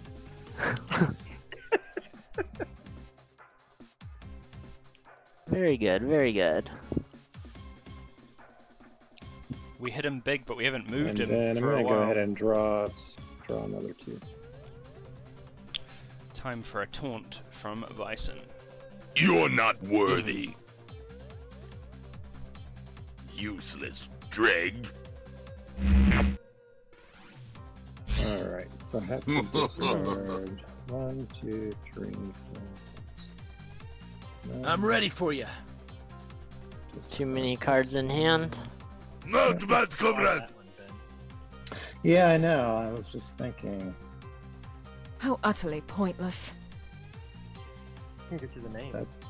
Very good, very good. We hit him big, but we haven't moved And him then I'm for a gonna go while. ahead and draw draw another two. Time for a taunt from Bison. You're not worthy. Useless dreg. Alright, so I have to discard one, two, three, four. I'm ready for you. Too many cards in hand. Not bad, comrade. That one, Ben. Yeah, I know. I was just thinking. How utterly pointless. I can get you the name. That's.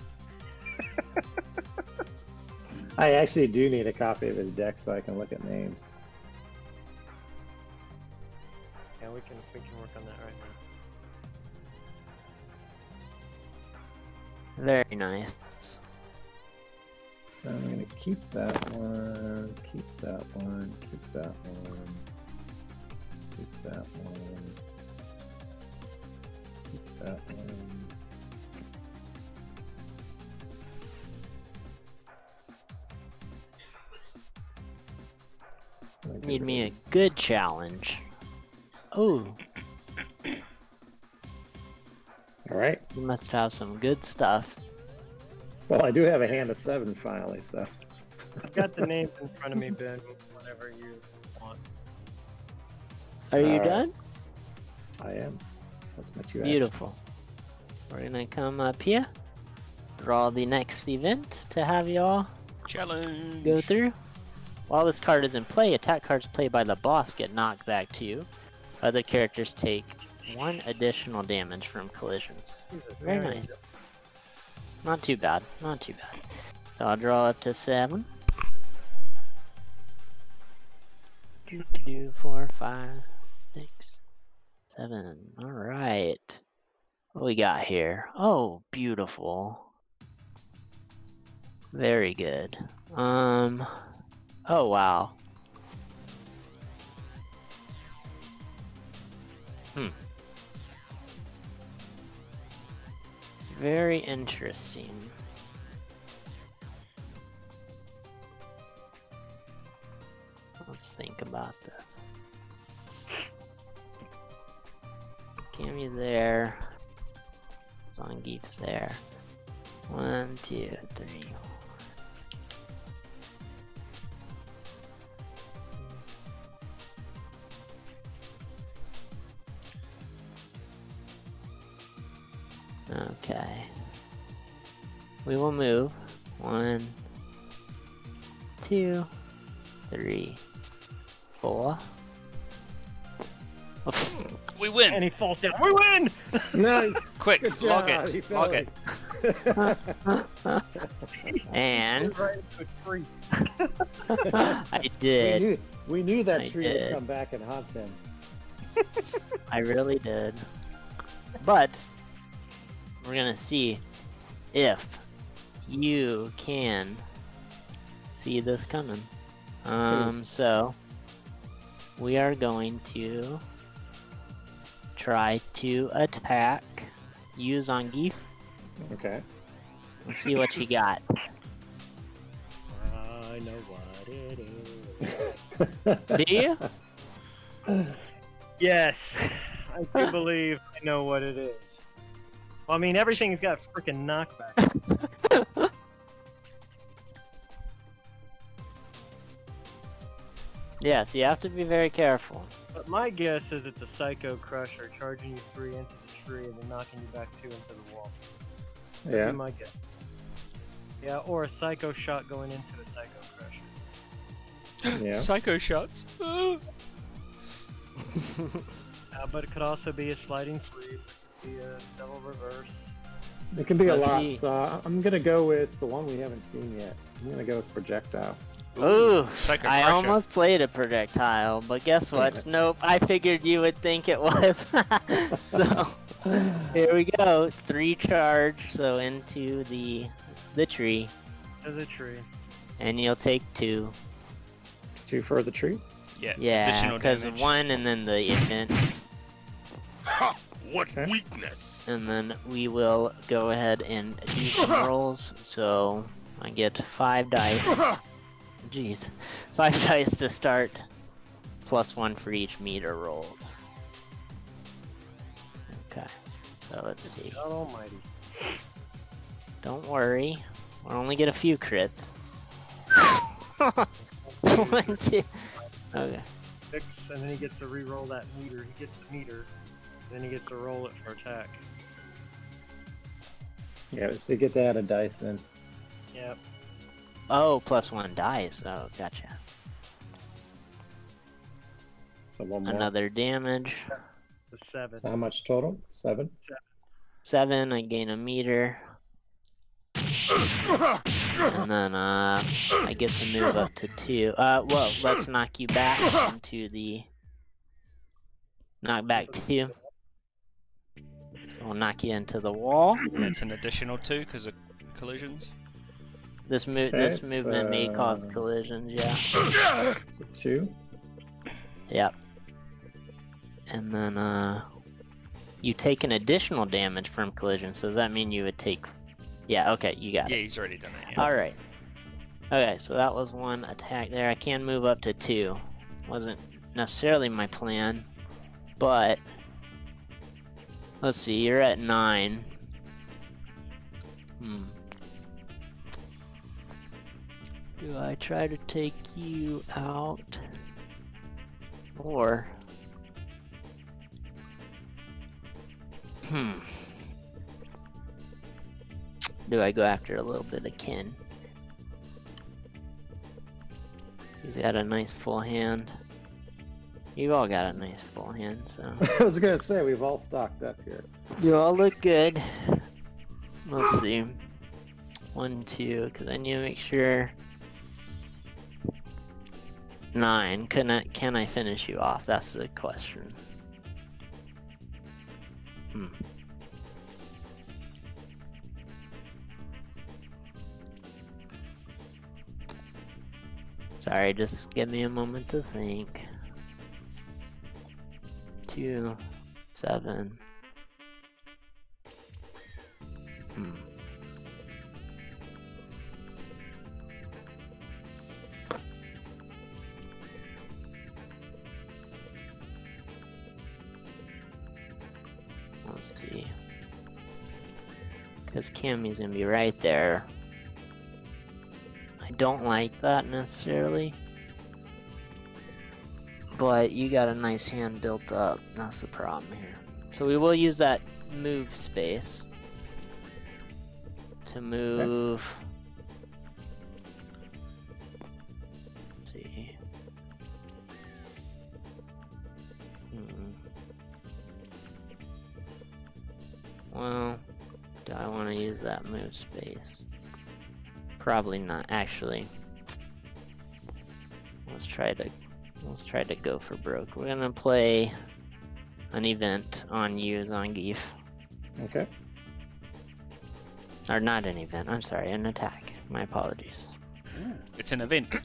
I actually do need a copy of his deck so I can look at names. Yeah, we can we can work on that right now. Very nice. I'm gonna keep that one, keep that one, keep that one, keep that one, keep that one. I'm gonna Need get me a rid of good challenge. Oh, this. All right. you must have some good stuff. Well, I do have a hand of seven finally, so. I've got the names in front of me, Ben. Whatever you want. Are you Alright. done? I am. That's my two Beautiful. actions. We're gonna come up here, draw the next event to have you all Challenge. go through. While this card is in play, attack cards played by the boss get knocked back to you. Other characters take one additional damage from collisions. Jesus, Very there you nice. go. Not too bad, not too bad. So I'll draw up to seven. Two, two, four, five, six, seven. Alright. What we got here? Oh, beautiful. Very good. Um, oh wow. Hmm. Very interesting. Let's think about this. Cammy's there. Zangief's there. One, two, three. Okay. We will move. One, two, three, four. We win! And he falls down. We win! Nice. Quick, Good log job. it, He fell log like- And Right into a tree. I we did. knew, we knew that I tree would did. come back and haunt him. I really did. But we're gonna see if you can see this coming. Um, so we are going to try to attack you, Zangief. Okay. Let's see what you got. I know what it is. Do you? Yes, I do believe I know what it is. Well, I mean, everything's got freaking knockback. Yes, you have to be very careful. But my guess is it's a Psycho Crusher charging you three into the tree and then knocking you back two into the wall. That'd Yeah. be my guess. Yeah, or a Psycho Shot going into a Psycho Crusher. Yeah. Psycho shots. Uh, but it could also be a sliding sweep. It could be a double reverse. It can be a Let's lot, see. so I'm gonna go with the one we haven't seen yet. I'm gonna go with projectile. Ooh, Psycho I Crusher. almost played a projectile, but guess what? Nope, I figured you would think it was. So, here we go. Three charge, so into the the tree, To the tree. and you'll take two. Two for the tree. Yeah, Yeah, additional because damage. one and then the infant, Ha! What Okay. weakness! and then we will go ahead and do some rolls. So I get five dice. Jeez, five dice to start, plus one for each meter rolled. Okay, so let's see. God almighty. Don't worry, we'll only get a few crits. One, two. Okay. Six, and then he gets to re-roll that meter. He gets the meter, then he gets to roll it for attack. Yeah, so you get to add a dice in. Yep. Oh, plus one dice. Oh, gotcha. So one more. Another damage. The seven. So how much total? Seven? Seven, I gain a meter. And then, uh, I get to move up to two. Uh, whoa, let's knock you back into the... Knock back two. So we'll knock you into the wall. That's an additional two because of collisions. This move, Okay, this movement may cause so- collisions, yeah. So two. Yep. And then, uh, you take an additional damage from collision, so does that mean you would take... Yeah, okay, you got Yeah, it. he's already done it. Yeah. Alright. Okay, so that was one attack there. I can move up to two. Wasn't necessarily my plan, but... Let's see, you're at nine. Hmm. Do I try to take you out? Or... Hmm. Do I go after a little bit of Ken? He's got a nice full hand. You all got a nice full hand, so... I was gonna say, we've all stocked up here. You all look good. Let's see. One, two, because I need to make sure... Nine. Can I, can I finish you off? That's the question. Hmm. Sorry, just give me a moment to think. Two, seven. Hmm. Let's see. Because Cammy's gonna be right there. I don't like that necessarily. But you got a nice hand built up. That's the problem here. So we will use that move space. to move. Let's see. Hmm. Well, do I want to use that move space? Probably not. Actually, let's try to let's try to go for broke. We're gonna play an event on you, Zangief. Okay. Or not an event, I'm sorry, an attack. My apologies. It's an event.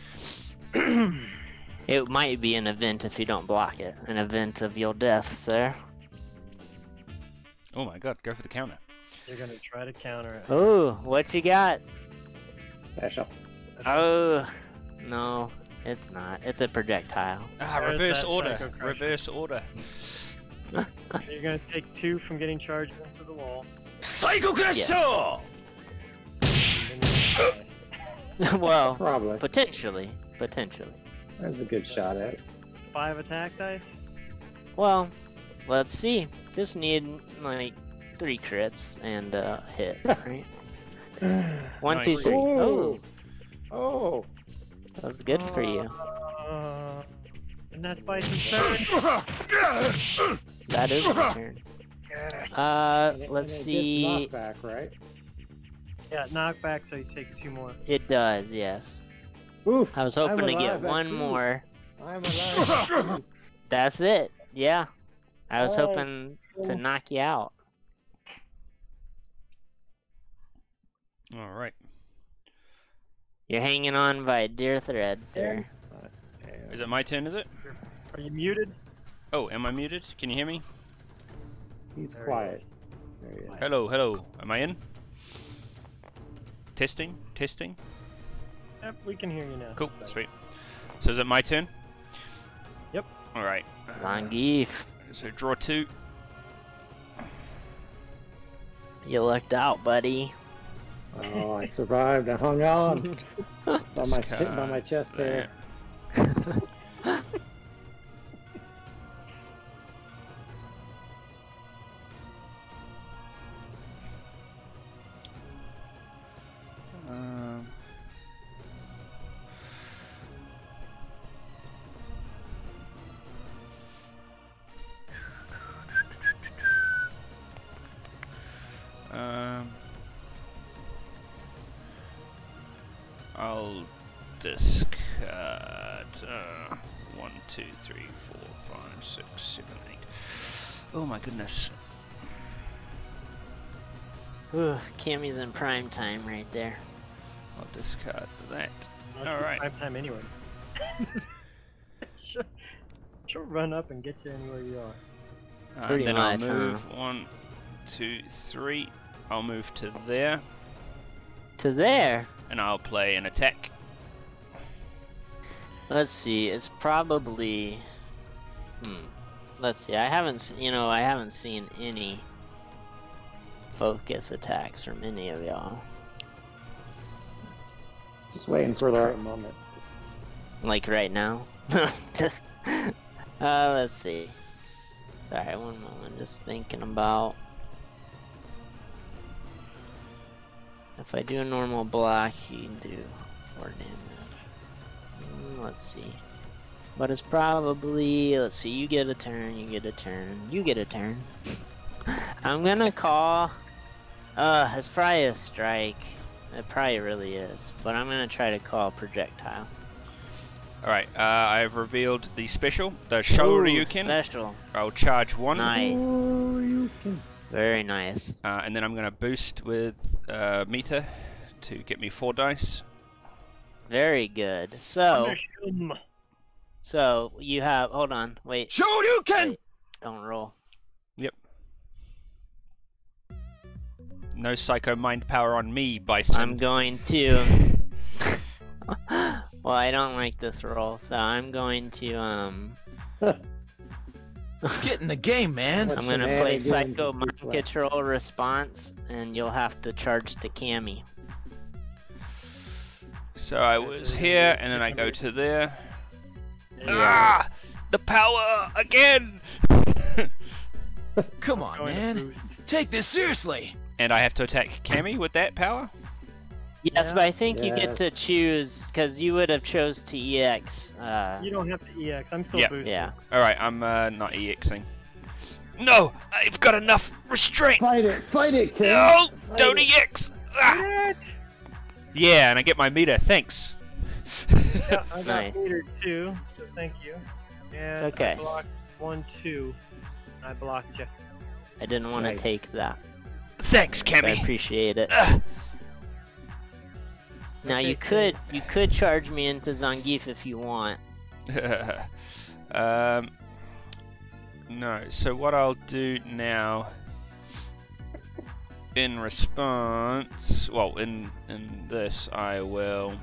It might be an event if you don't block it. An event of your death, sir. Oh my god, go for the counter. You're gonna try to counter it. Oh, what you got? Special. Oh, no, it's not. It's a projectile. Ah, There's reverse that order. Psycho Crusher. Reverse order. You're gonna take two from getting charged into the wall. Psycho Crusher! And then you die. Well, Probably. potentially. Potentially. That's a good shot at it. Five attack dice. Well, let's see. Just need, like, three crits and a hit, right? One, two, Nice. three. Oh, Oh! that's good for you. Uh, and that's Bison's turn. That is my turn. Yes. Uh, And it- let's and it see. gets knockback, right? Yeah, knockback, so you take two more. It does, yes. Oof! I was hoping I'm to get alive at one two. more. I'm alive. That's it. Yeah. I was Oh, hoping to cool. knock you out. Alright. You're hanging on by a dear thread, sir. Is it my turn, is it? Are you muted? Oh, am I muted? Can you hear me? He's There he quiet. There he is. Hello, hello. Am I in? Testing? Testing? Yep, we can hear you now. Cool, Better. sweet. So is it my turn? Yep. Alright. Zangief, So draw two. you lucked out, buddy. Oh, I survived. I hung on by my Discard shit by my chest hair. Um, um, I'll discard uh, one, two, three, four, five, six, seven, eight. Oh my goodness. Ooh, Cammy's in prime time right there. I'll discard that. Well, it's All right. Prime time anyway. she'll, she'll run up and get you anywhere you are. Uh, Pretty and then much, I'll huh? move one, two, three. I'll move to there, To there. and I'll play an attack. Let's see. It's probably. Hmm. Let's see. I haven't. s- You know, I haven't seen any focus attacks from any of y'all. Just waiting for the right moment. Like right now. uh, let's see. Sorry, one moment. Just thinking about. If I do a normal block, you can do four damage. Mm, let's see. But it's probably. Let's see. You get a turn. You get a turn. You get a turn. I'm gonna call. Uh, it's probably a strike. It probably really is. But I'm gonna try to call projectile. Alright, uh, I've revealed the special, the Shoryuken. Special. I'll charge one, Nice. Oh, you can. Very nice. uh, and then I'm going to boost with uh, meter to get me four dice. Very good. So, Thundershum. so you have. Hold on. Wait. Shoryuken! Wait, don't roll. Yep. No psycho mind power on me, Bison. I'm going to. Well, I don't like this roll, so I'm going to. Um, Get in the game, man. What I'm gonna play shenanigans Psycho is Mind this one? Control Response, and you'll have to charge to Cammy. So I was here, and then I go to there. Yeah. Ah! The power again! Come on, Going to man. boost. Take this seriously. And I have to attack Cammy with that power? Yes, Yeah. but I think you Yeah. get to choose because you would have chose to E X. Uh, You don't have to E X. I'm still Yep. boosted. yeah. Alright, I'm uh, not EXing. No! I've got enough restraint! Fight it, fight it, kid. No! Fight Don't it. E X! Ah! Yeah, and I get my meter, thanks. Yeah, I got Nice. metered too, so thank you. And It's okay. I blocked one, two. I blocked you. I didn't want to Nice. take that. Thanks, So I Cammy. appreciate it. Ah. Now you could you could charge me into Zangief if you want. um, no, so what I'll do now in response, well, in in this, I will.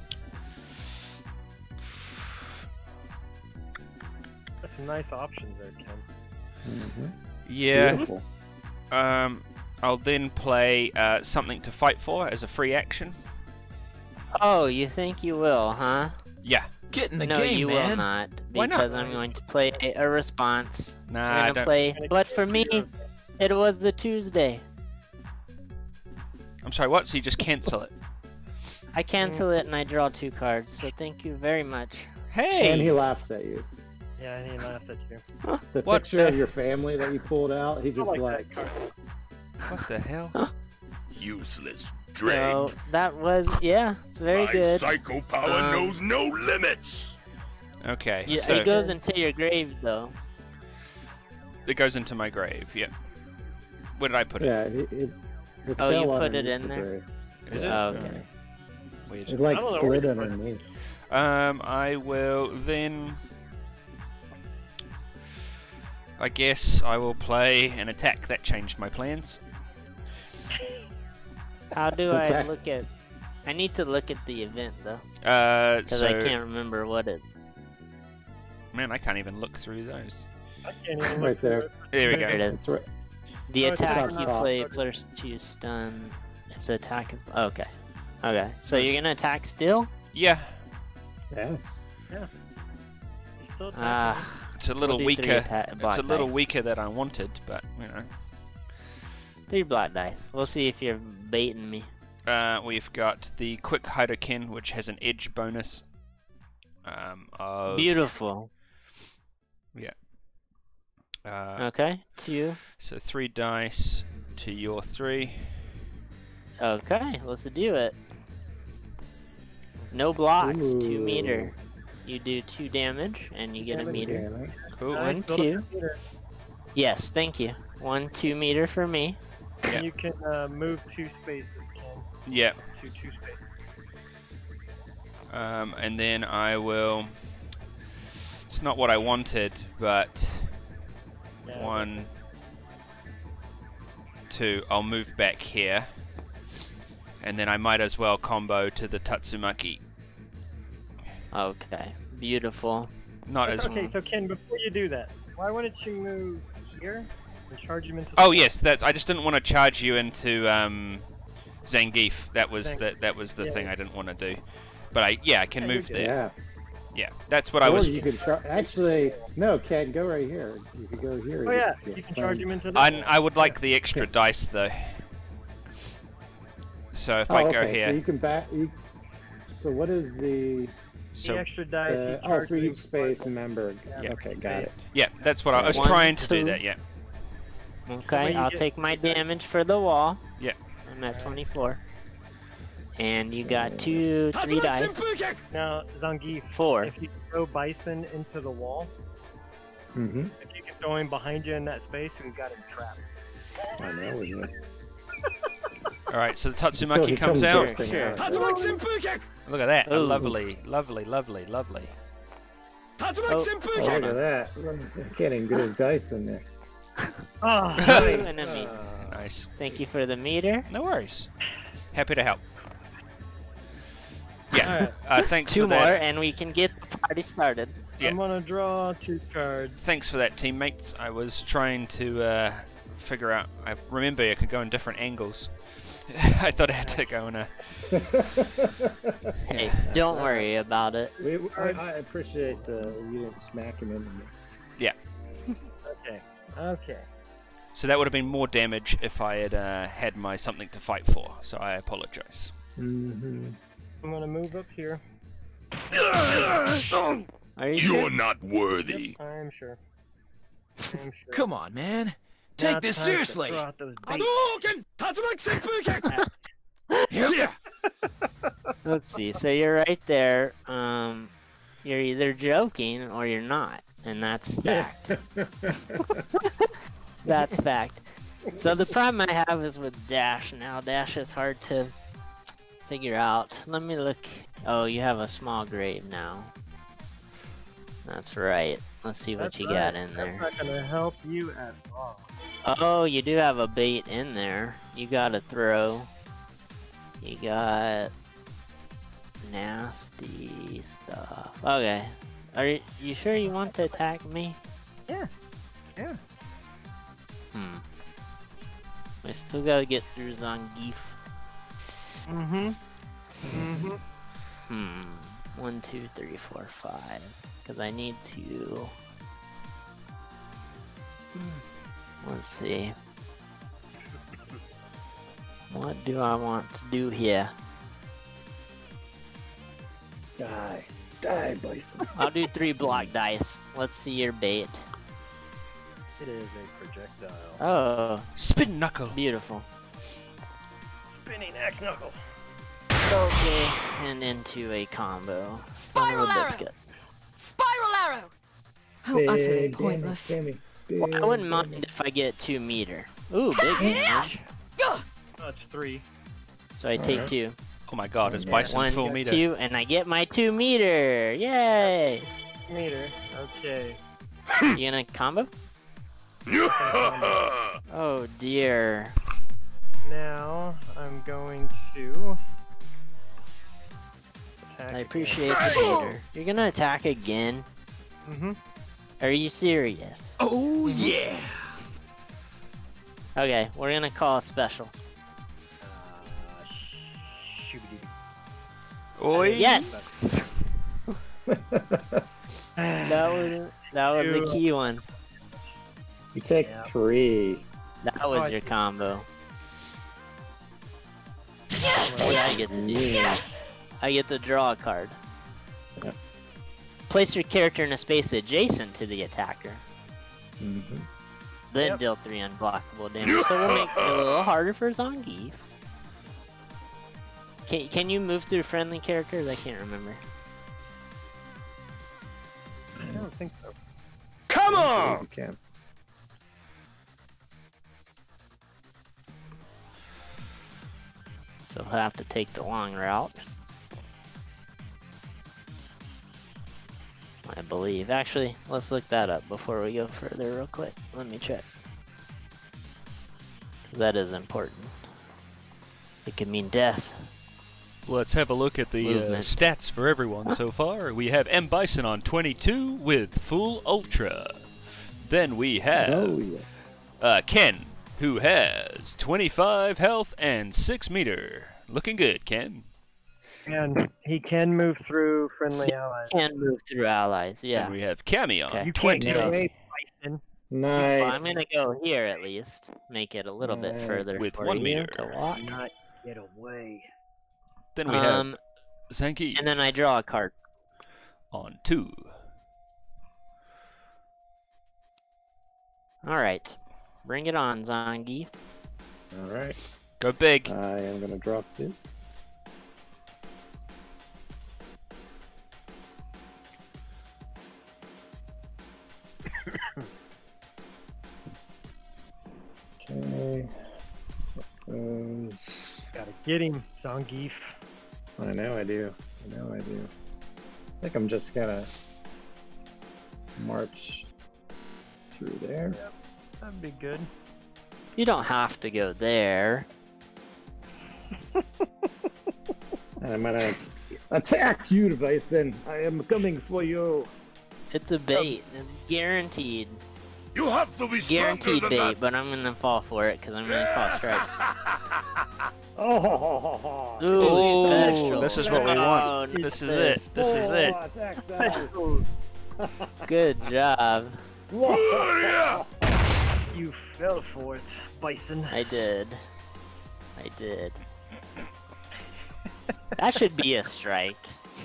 That's some nice options there, Ken. Mhm. Yeah. Beautiful. Um, I'll then play uh, something to fight for as a free action. Oh, you think you will, huh? Yeah. Get in the no, game, you will man. not, Why not? because I'm going to play a, a response. Nah, I'm I gonna don't. play, but for me, it was the Tuesday. I'm sorry. What? So you just cancel it? I cancel it and I draw two cards. So thank you very much. Hey. And he laughs at you. Yeah, and he laughed at you. The What picture the- of your family that you pulled out, he I just like like, that card. What the hell? Useless So drag. that was yeah, it's very My good. psycho power Um, knows no limits. Okay. Yeah, so it goes into your grave though. it goes into my grave. Yeah. Where did I put it? yeah, it, it, the Oh, you tail put it underneath in the there? grave. Is Yeah, it? Oh, okay. Weird. It like I don't know slid where to put it. underneath. Um, I will then. I guess I will play an attack. That changed my plans. How do I Attack. look at? I need to look at the event though, Uh, because so I can't remember what it. man, I can't even look through those. I can't even Right look through there. it. There we There it go. is. It's right. The Oh, it's attack on you top. play plus two stun. It's attack. Okay. Okay. So you're gonna attack still? Yeah, Yes. Still attacking. Ah, it's a little we'll do three weaker. atta- It's black a little dice. weaker than I wanted, but you know. Three black dice. We'll see if you're baiting me. Uh, we've got the quick Hidoken, which has an edge bonus. Um, of Beautiful. Uh, Okay. Two. so three dice to your three. Okay. Let's do it. No blocks. Two Ooh. meter. You do two damage and you get a Damn it, meter. damn it. Cool. Nice, one, build up two. your meter. Yes. Thank you. One two meter for me. Yeah. And you can uh, move two spaces, Ken. Yeah. Two two spaces. Um, and then I will. It's not what I wanted, but Yeah, one, two. I'll move back here, and then I might as well combo to the Tatsumaki. Okay. Beautiful. Not That's as. okay, so Ken, before you do that, why wouldn't you move here and charge him into the Oh wall? yes, that's. I just didn't want to charge you into um, Zangief. That was Zangief. that. That was the Yeah. thing I didn't want to do. But I yeah I can Yeah, you're move good. there. Yeah. Yeah, that's what I Or was. you could try. Actually, no, Ken, go right here. You could go here. Oh yeah, You'll you can stun. charge him into the I wall. I would like the extra dice though. So if Oh, I okay. go So here, you can back. You, so what is the? so the extra dice Uh, you oh, charge for him each space and member. Yeah. Okay, got it. yeah, that's what I, I was One, trying to do. two. That yeah. Okay. you I'll get- take my damage for the wall. Yeah. I'm at twenty-four. And you got two, three dice. Now, Zangief, Four. if you throw Bison into the wall, Mm-hmm. if you can throw him behind you in that space, we've got him trapped. I know. We know. All right, so the Until Tatsumaki he comes comes out. bursting Here. out. Look at that, a Ooh. lovely, lovely, lovely, lovely. Oh, Oh, look at that. I can't even get his dice in there. Oh, two nice. and a meter. Uh, Nice. Thank you for the meter. No worries. Happy to help. Yeah. Alright, Uh, thanks Two for more that. and we can get the party started. Yeah. I'm gonna draw two cards. Thanks for that, teammates. I was trying to uh, figure out. I remember I could go in different angles. I thought I had to go in a. Hey, Yeah. don't worry about it. we, I, I appreciate the you didn't smack him into me. Okay, okay. So that would have been more damage if I had uh, had my something to fight for. So I apologize. Mm-hmm. I'm gonna move up here. Are you You're sure? not worthy. Yep, I'm sure. I'm sure. Come on, man. Now Take it's this time to seriously. throw out those baits. Yeah. Let's see. So you're right there. Um, you're either joking or you're not, and that's fact. That's fact. So the problem I have is with Dash now. Dash is hard to figure out. Let me look. Oh, you have a small grave now. That's right. Let's see what That's you right. got in That's there. not gonna help you at all. Oh, you do have a bait in there. You got a throw. You got nasty stuff. Okay. Are you, you sure you want to attack me? Yeah. Yeah. Hmm. We still gotta get through Zangief. Mm-hmm. Mm-hmm. Hmm. One, two, three, four, five. Because I need to. Let's see. What do I want to do here? Die. Die, Bison. I'll do three block dice. Let's see your bait. It is a projectile. Oh, Spin knuckle. beautiful. Spinning axe knuckle. Okay, and into a combo. Son Spiral of a arrow! biscuit. Spiral arrow! How utterly pointless. Cammy, Cammy, Well, I wouldn't big mind damage. if I get two meter. Ooh, big damage. Oh, it's three. So I take Alright. two. Oh my god, is Yeah. Bison One, full meter? two, and I get my two meter. Yay! Meter. Okay. You gonna combo? Oh dear. Now I'm going to attack. I appreciate the meter. You're gonna attack again? Mm-hmm. Are you serious? Oh, yeah. Okay, we're gonna call a special. Uh, shoo-ba-doo. Oi. Yes! That was that was a key one. You take Yeah. three. That was Oh, your combo. Yeah, What yeah, I get to do? yeah. I get to draw a card. Yep. Place your character in a space adjacent to the attacker. Mm-hmm. Then Yep. deal three unblockable damage. So we'll make it a little harder for Zangief. Can can you move through friendly characters? I can't remember. I don't think so. Come You on! can. So we'll have to take the long route. I believe. Actually, let's look that up before we go further real quick. Let me check. That is important. It could mean death. Let's have a look at the uh, Movement. stats for everyone so far. We have M.Bison on twenty-two with full ultra. Then we have Oh, yes. uh, Ken, who has twenty-five health and six meter. Looking good, Ken. And he can move through friendly allies. Can move through allies, yeah. And we have Cammy on Okay. You can't twenty get away, Nice. Bison. Nice. Well, I'm gonna go here at least. Make it a little bit Nice. further With Oh, for one you meter. to walk. Not get away. Then we Um, have Zangief and then I draw a card. on two. Alright. Bring it on, Zangief. All right. Go big. I am gonna draw two. Okay. Goes. Gotta get him, Zangief. I know I do. I know I do. I think I'm just gonna march through there. That'd be good. You don't have to go there. And I'm gonna attack you, Bison. I am coming for you. It's a bait. It's guaranteed. You have to be stronger Guaranteed than bait, but I'm gonna fall for it because I'm gonna call strike. Oh, ho, ho, ho, ho. Ooh, Oh, special. this is what we Oh, want. not This is it. This is it. Oh, attack dice. Good job. Warrior! You fell for it, Bison. I did. I did. That should be a strike.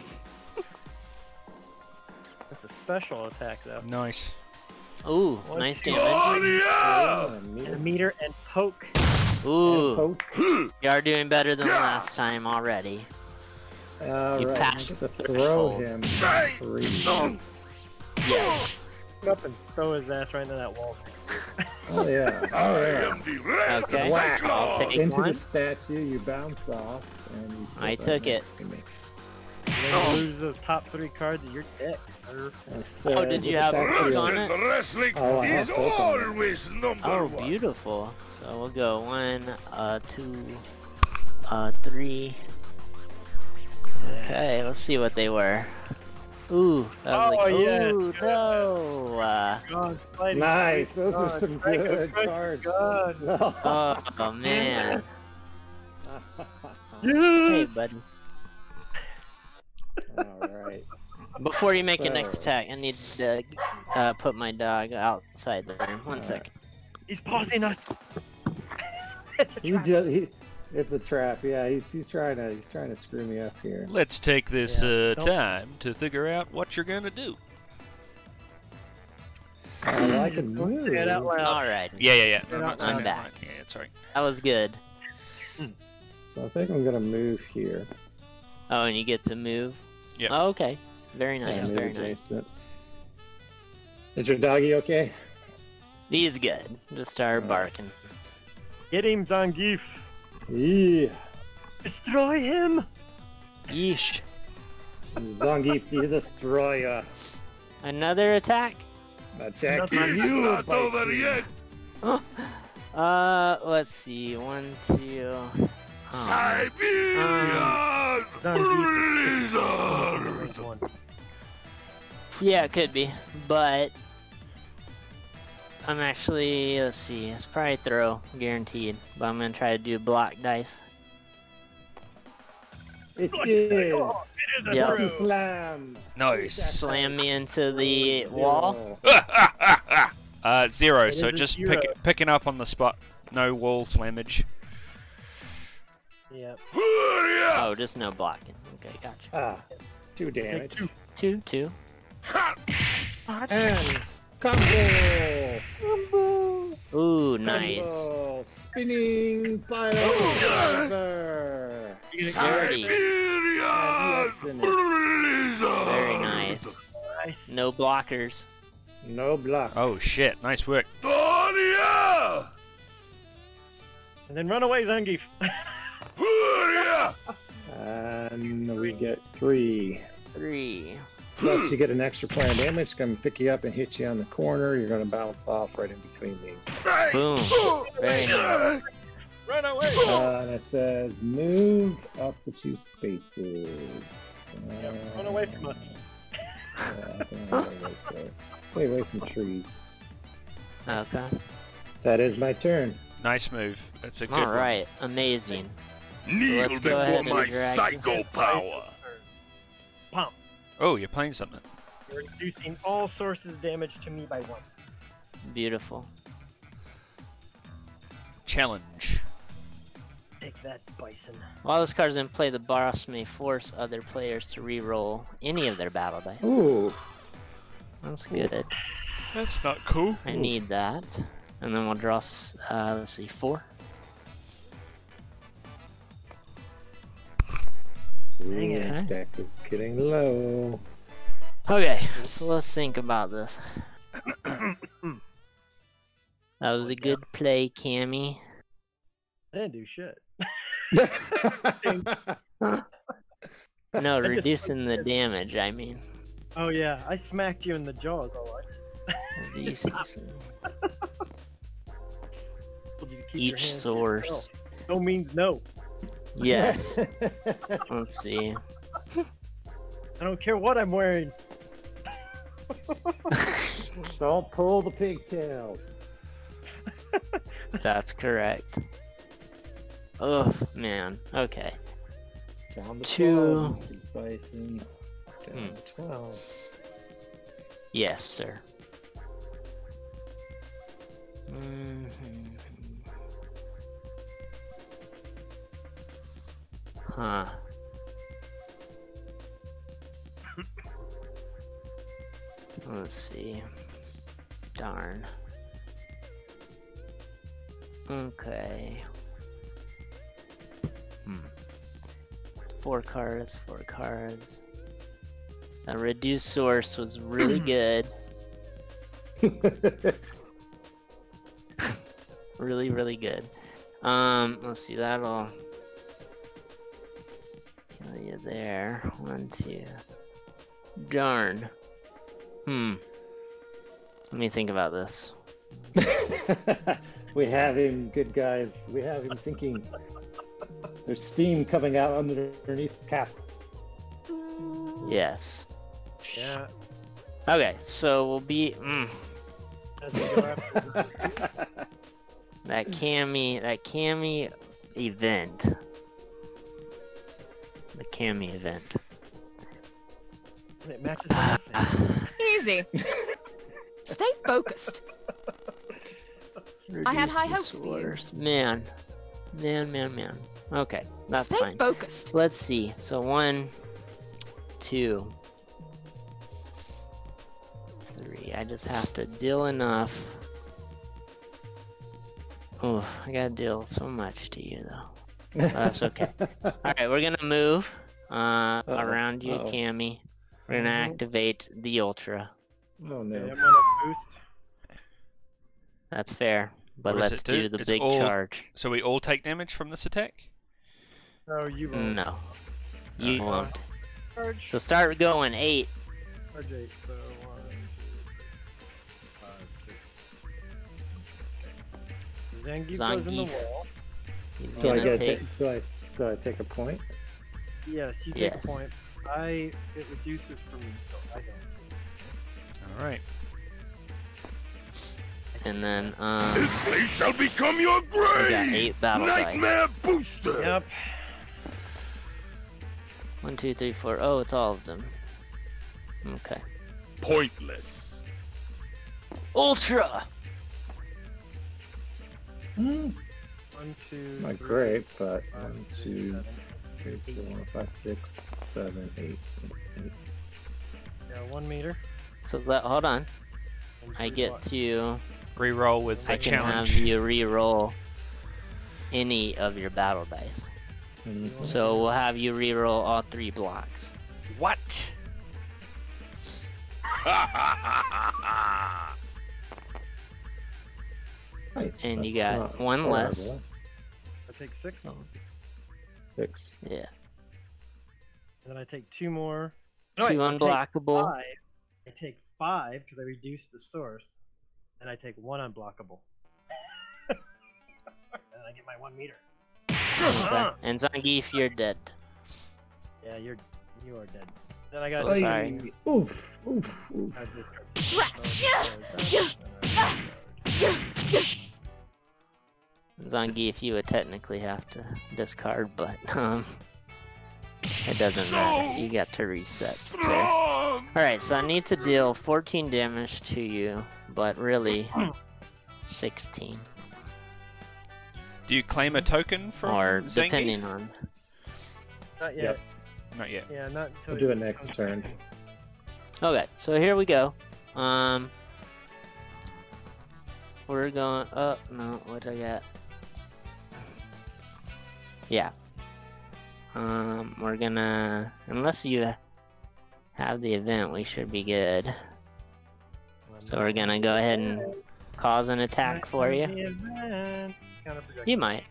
That's a special attack, though. Nice. Ooh, One, nice two, damage. Yeah, And meter. a meter and poke. Ooh, Poke. you are doing better than last time already. All You right, passed I get to the throw threshold. him Hey! three. Yes. Go up and throw his ass right into that wall. Oh yeah, oh I yeah. am the red Okay. Whack. I'll cyclone. take Into one. the statue, you bounce off, and you sit I right took it. next to me. And then you lose those top three cards of your deck, sir. That's, Oh, uh, did you it's have actually Poke a- on it? Russian wrestling Oh, I is have Poke on it. always number Oh, one. beautiful. So we'll go one, uh, two, uh, three. Okay, let's see what they were. Ooh, that was Oh, like, yeah. ooh, no. Uh, God, fighting Nice, sweet those are God. some Frank, good Frank, cards. God. No. oh, oh, man. Hey, Yes! buddy. Alright. Before you make your next So- attack, I need to uh, put my dog outside the room. One Alright. second. He's pausing us. It's a He trap. just he it's a trap, yeah, he's he's trying to he's trying to screw me up here. Let's take this Yeah, uh, don't- time to figure out what you're gonna do. Oh, I can Don't move. say it out loud. Alright, Yeah, yeah, yeah. You're I'm not- not saying I'm that. back. Yeah, it's alright. that was good. So I think I'm gonna move here. Oh, and you get to move? Yep. Oh, okay. Very Yeah, nice, move very nice. adjacent. Is your doggy okay? He's good. Just start Alright. barking. Get him, Zangief. Yeah. Destroy him. Yeesh. Zangief the Destroyer. Another attack? Attacking Nothing. It's you, not over Bison. yet. Uh, let's see. One, two. Oh, Siberian Zangief. blizzard. yeah, it could be, but I'm actually, let's see, it's probably throw, guaranteed, but I'm gonna try to do block dice. It Oh, is. it is a Yeah. Body throw. slam. Nice. Slam me into the wall. Zero. uh, zero. It So is a just zero. pick, picking up on the spot. No wall slammage. Yep. Oh, just no blocking. Okay, gotcha. Ah, two Take damage. two. Two, two. And combo. Ooh, nice. Combo. Spinning pile driver. Dirty. Siberian blizzard. Very nice. Nice. No blockers. No block. Oh shit! Nice work. Doria. And then run away, Zangief. Furia. And we get three. Three. Plus, you get an extra point of damage. It's going to pick you up and hit you on the corner. You're going to bounce off right in between me. Boom. Very nice. Run away. Uh, and it says move up to two spaces. Yep, run away from us. Uh, I think I'm gonna go right there. Stay away from trees. Okay. That is my turn. Nice move. That's a good All one. right. Amazing. Kneel Let's go ahead before and my drag psycho power. Pump. Oh, you're playing something. You're reducing all sources damage to me by one. Beautiful. Challenge. Take that, Bison. While this card's in play, the boss may force other players to re-roll any of their battle dice. Ooh. That's good. That's not cool. I need that. And then we'll draw, s- uh, let's see, four. Dang it. Ooh, deck is getting low. Okay, so let's think about this. That was a good play, Cammy. I didn't do shit. No, I just- reducing the damage, I mean. Oh yeah, I smacked you in the jaws, alright. Reducing Told you to keep your each hands to source. yourself. No means no. Yes. Let's see. I don't care what I'm wearing. Don't pull the pigtails. That's correct. Oh, man. Okay. Down to Two. twelve, Mister Bison. Down Hmm. to twelve. Yes, sir. Mm-hmm. Huh. Let's see. Darn. Okay. Hmm. Four cards, four cards. A reduced source was really good. Really, really good. Um, let's see, that'll kill you there. One, two. Darn. Hmm. Let me think about this. We have him, good guys. We have him thinking. There's steam coming out underneath the cap. Yes. Yeah. Okay, so we'll be mm, That's a go after. that Cammy, that Cammy event. The Cammy event. And it matches my outfit. Easy. Stay focused. I had Reduce high the hopes for you. source. Man, man, man, man. Okay, that's Stay fine. focused. Let's see. So one, two, three. I just have to deal enough. Oh, I gotta deal so much to you though. That's okay. All right, we're gonna move uh, Uh-oh. around you, Uh-oh. Cammy. We're gonna Mhm. activate the Ultra. Oh Okay, no. I'm gonna boost. That's fair. But What does let's it do? do the It's big all- charge. So we all take damage from this attack? No, you won't. No, you Okay. won't. Charge. So start going eight. Charge eight. So one, two, three, five, six. Okay. Zangief goes in the Zangief. wall. He's Do I gonna get take. ta- do I do I take a point? Yes, you take Yes. a point. I it reduces for me, so I don't. Alright. And then um, This place shall become your grave! we got eight battle dice. Nightmare booster! Yep. One, two, three, four. Oh, it's all of them. Okay. Pointless. Ultra. Hmm. One, two. Not three, great, but five, one, six, two, seven, three, four, five, six, seven, eight, eight. Yeah, one meter. So that hold on. and I three get blocks. to. Reroll with the I can have challenge. you re-roll any of your battle dice. Mhm. So we'll have you re-roll all three blocks. What? Nice. And you That's got not one less. horrible. I take six, Oh, Six. Yeah. and then I take two more. Two I take unblockable. Five. I take five because I reduce the source, and I take one unblockable. And I get my one meter. Okay. And Zangief, you're dead. Yeah, you're you are dead. Then I got. So sorry. Oof, oof, oof. I just- Zangief, you would technically have to discard, but um, it doesn't So matter. You got to reset. So. Strong! Alright, so I need to deal fourteen damage to you, but really sixteen. Do you claim a token from Or Zangief? depending on. Not yet. Yep. Not yet. Yeah, not until We'll you do it get next close. turn. Okay, so here we go. Um, we're going. Oh no, what I got? Yeah. Um, we're gonna. Unless you have the event, we should be good. So we're gonna go ahead and cause an attack for you. The event. Counter projectile. You might.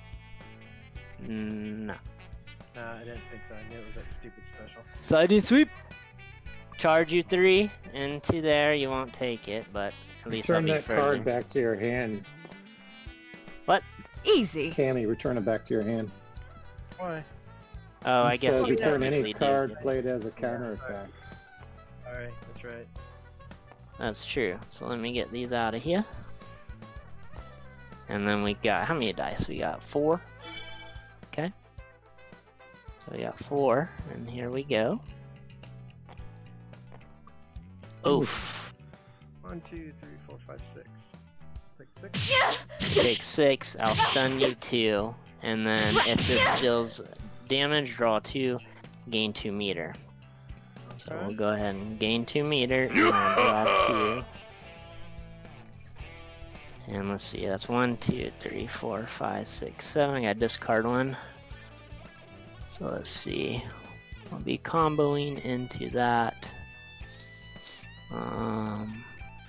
Mm, No. Nah, I didn't think so. I knew it was that stupid special. Siding sweep. Charge you three into there. You won't take it, but at least I'll Return be that further. card back to your hand. Easy. Cammy, return it back to your hand. Why? Oh, I It guess says you return any technically do. card played as a counter attack. Alright, that's right. That's true. So let me get these out of here. And then we got, how many dice? We got four. Okay. So we got four, and here we go. Oof. One, two, three, four, five, six. take six. Take six, I'll stun you two, and then if this deals damage, draw two, gain two meter. So Okay. we'll go ahead and gain two meter, and I'll draw two. And let's see, that's one, two, three, four, five, six, seven. I gotta discard one. So let's see. I'll be comboing into that. Um,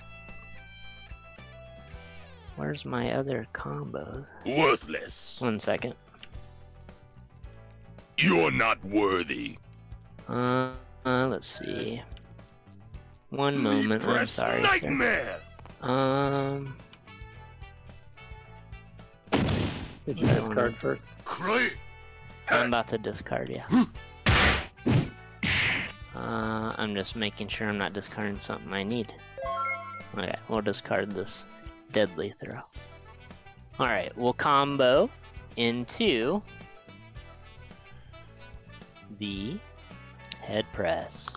where's my other combos? Worthless. One second. You're not worthy. Uh, uh let's see. One moment. I'm Repress sorry, sir. nightmare. Um, Did you I discard wanna- first? Great. I'm about to discard, yeah. Uh, I'm just making sure I'm not discarding something I need. Okay, we'll discard this deadly throw. Alright, we'll combo into the head press.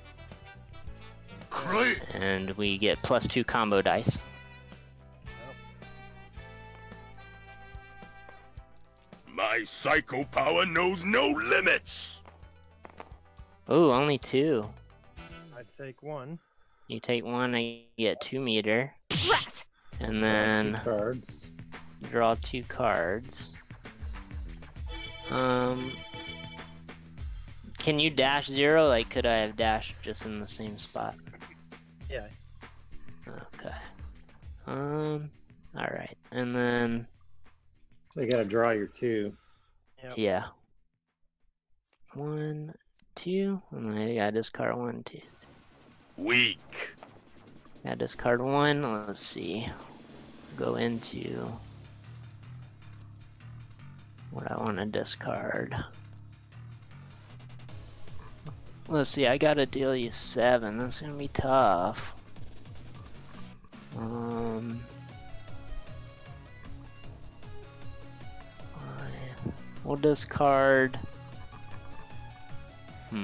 Great. And we get plus two combo dice. My psycho power knows no limits. Ooh, only two. I take one. You take one, I get two meter. Rat! And Two then cards. draw two cards. Um, can you dash zero? Like, could I have dashed just in the same spot? Yeah. Okay. Um, alright. And then, So you gotta draw your two. Yep. yeah. One, two, and then I gotta discard one, two. Weak. Gotta discard one, let's see. Go into what I wanna discard. Let's see, I gotta deal you seven, that's gonna be tough. Um, fine. We'll discard. Hmm.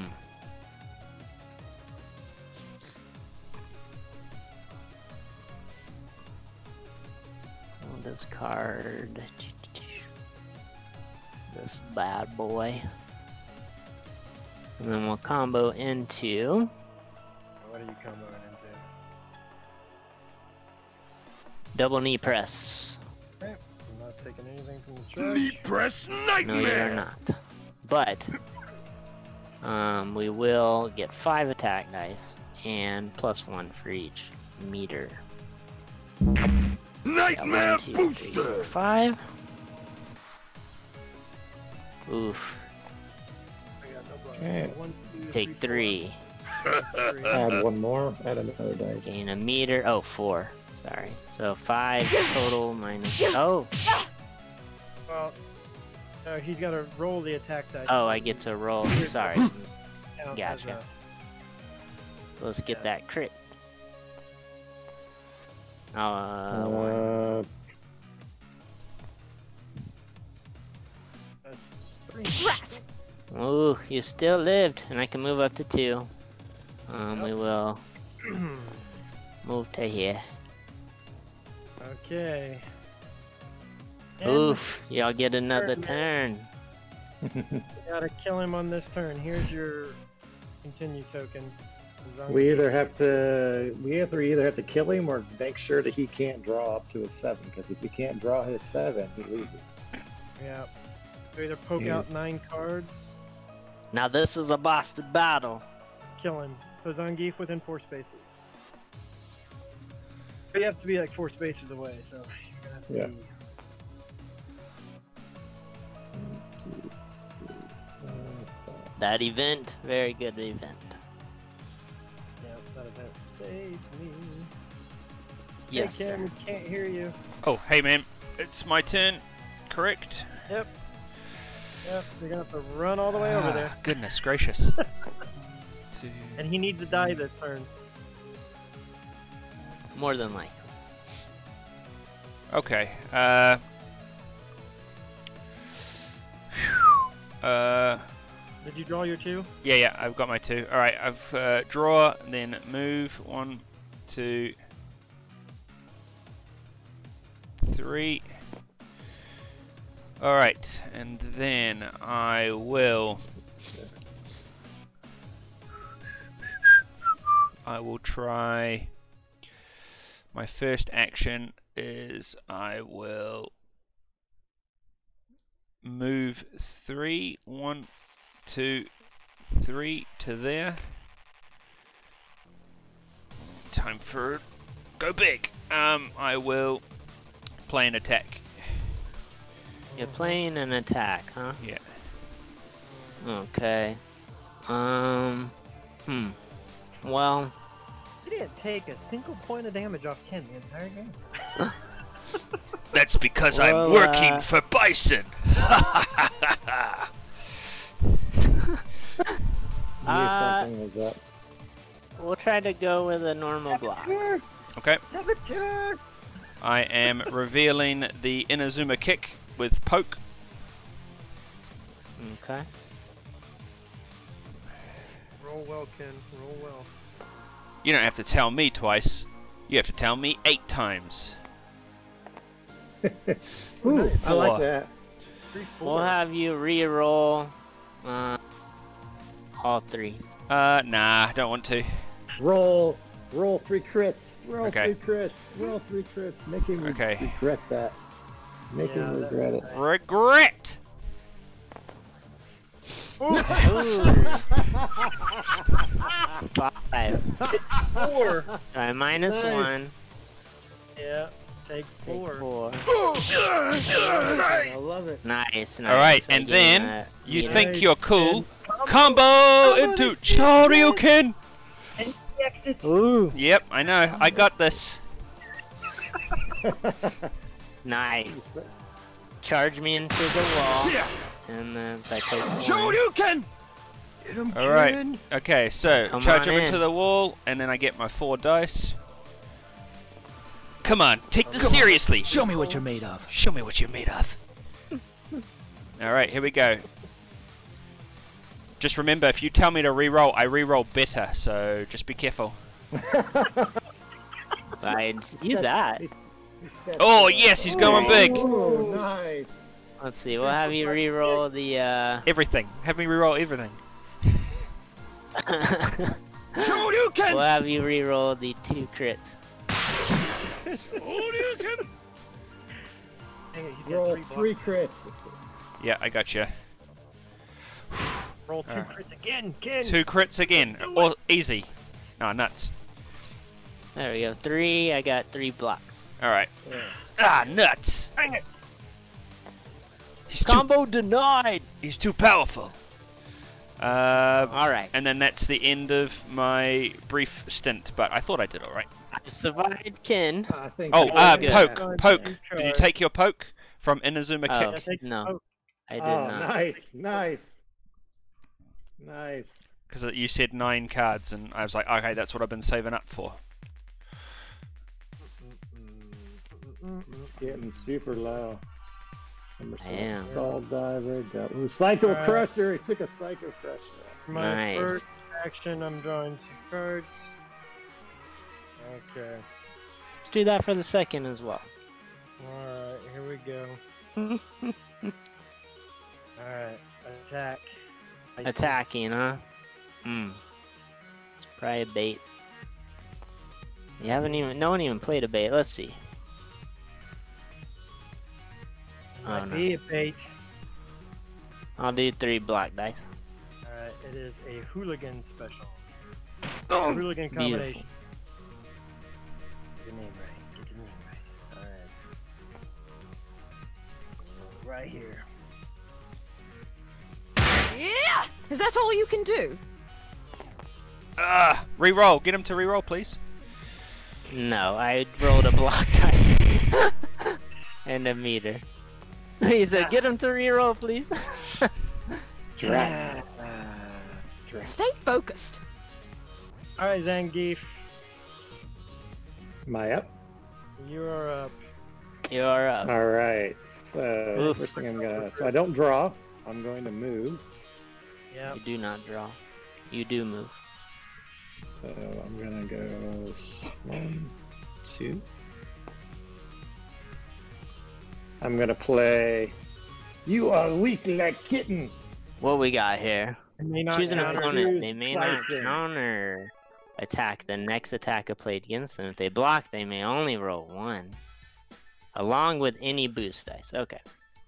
We'll discard this bad boy. And then we'll combo into What are you comboing into? double knee press. Okay. I'm not taking anything from the Me charge. press No, nightmare. you are not. But um, we will get five attack dice and plus one for each meter. Yeah, Nightmare one, two, three, booster. four, five. Oof. I got no blocks. Okay. So one, two, Take three. four, three. Add one more. Add another dice. Gain a meter. Oh, four. Sorry. So five total minus. Oh. Well, no, he's got to roll the attack dice. Oh, I get to roll. Sorry. Count as Gotcha. a- Let's get Yeah. that crit. Uh, one. Uh, That's three. Rat! Ooh, you still lived, and I can move up to two. Um, we will move to here. Okay. And Oof, y'all get another Turn. turn. we gotta kill him on this turn. Here's your continue token. Zangief. we either have to we either either have to kill him or make sure that he can't draw up to a seven. Because if he can't draw his seven, he loses. Yeah. So either poke Yeah. out nine cards, Now this is a Boston battle. kill him. So Zangief within four spaces. But you have to be like four spaces away, so you're gonna have to Yeah. be... One, two, three, four, five. That event, very good event. Yeah, that event saved me. Yes, Hey, sir. Cam, we can't hear you. Oh, hey man, it's my turn, correct? Yep. Yep, you're gonna have to run all the way over there. Ah, goodness gracious. Two. And he needs to die this turn. More than likely. Okay. Uh. Uh. Did you draw your two? Yeah, yeah, I've got my two. All right, I've uh, draw, then move one, two, three. Alright, and then I will... I will try... My first action is I will move three, one, two, three to there. Time for go big. Um, I will play an attack. You're playing an attack, huh? Yeah. Okay. Um. Hmm. Well. He didn't take a single point of damage off Ken the entire game. That's because Well, I'm working uh, for Bison. Knew Uh, something was up. We'll try to go with a normal block. Okay. Saboteur! I am revealing the Inazuma kick with poke. Okay. Roll well, Ken. Roll well. You don't have to tell me twice. You have to tell me eight times. Ooh, I like Four. that. Three, We'll four. have you re-roll uh, all three. Uh, nah, don't want to. Roll, roll three crits. Roll Okay. three crits. Roll three crits. Make him re- Okay. regret that. Make Yeah, him that- regret it. Regret! Ooh. Five. Four. Alright, minus Nice. one. Yeah, take Take four. four. I love it. Nice, nice. Alright, I and gave then that you meter. think you're cool. Combo. Combo into Shoryuken! And he exits. Ooh. Yep, I know. I got this. Nice. Charge me into the wall. And then I take one. Shoryuken! Get him, Alright. Ken. Okay, so Come charge on him into in. the wall, and then I get my four dice. Come on, take this seriously. Show me what you're made of. Show me what you're made of. Alright, here we go. Just remember, if you tell me to re-roll, I re-roll better, so just be careful. I see that. He's- he stepped Oh, up. yes, he's going big. Ooh, nice. Let's see, we'll have you re-roll the, uh... Everything. Have me re-roll everything. Shoryuken! we'll have you re-roll the two crits. Shoryuken! Dang it, he's got Roll three, three blocks. crits. Yeah, I got you. Roll two Alright. crits again, Ken. Two crits again. Or easy. No, nuts. There we go. Three, I got three blocks. Alright. Yeah. Ah, nuts. Dang it. He's too, Combo denied! he's too powerful. Uh, Alright. and then that's the end of my brief stint, but I thought I did alright. I survived Ken. I think. Oh, you uh, did poke, good. poke. Good Did you try. take your poke from Inazuma Oh, Kick? take no. poke. I did Oh, not. nice, nice, nice. Because you said nine cards, and I was like, okay, that's what I've been saving up for. Getting super low. Somersault, Damn. stall diver, double. Ooh, Psycho Alright. Crusher. He took a Psycho Crusher. For my Nice. first action, I'm drawing two cards. Okay. Let's do that for the second as well. Alright, here we go. Alright, attack. I see. Attacking, huh? Hmm. It's probably a bait. You haven't even, no one even played a bait. Let's see. Might Oh, no. be a bait. I'll do three black dice. Alright, it is a hooligan special. Oh, Hooligan Beautiful. combination. Get your name right. Get your name right. Alright. Right here. Yeah! Is that all you can do? Ah, re-roll. Get him to re-roll, please. No, I rolled a block die. And a meter. He said, get him to reroll, please. Drat. Stay focused. Alright, Zangief. Am I up? You are up. You're up. All right. So Oof. first thing I'm gonna. So I don't draw. I'm going to move. Yep. You do not draw. You do move. So I'm gonna go one, two. I'm gonna play. You are weak like kitten. What we got here? I may not Choose an counter. opponent. Choose They may Bison. not counter attack the next attacker played against them. If they block, they may only roll one. Along with any boost dice. Okay.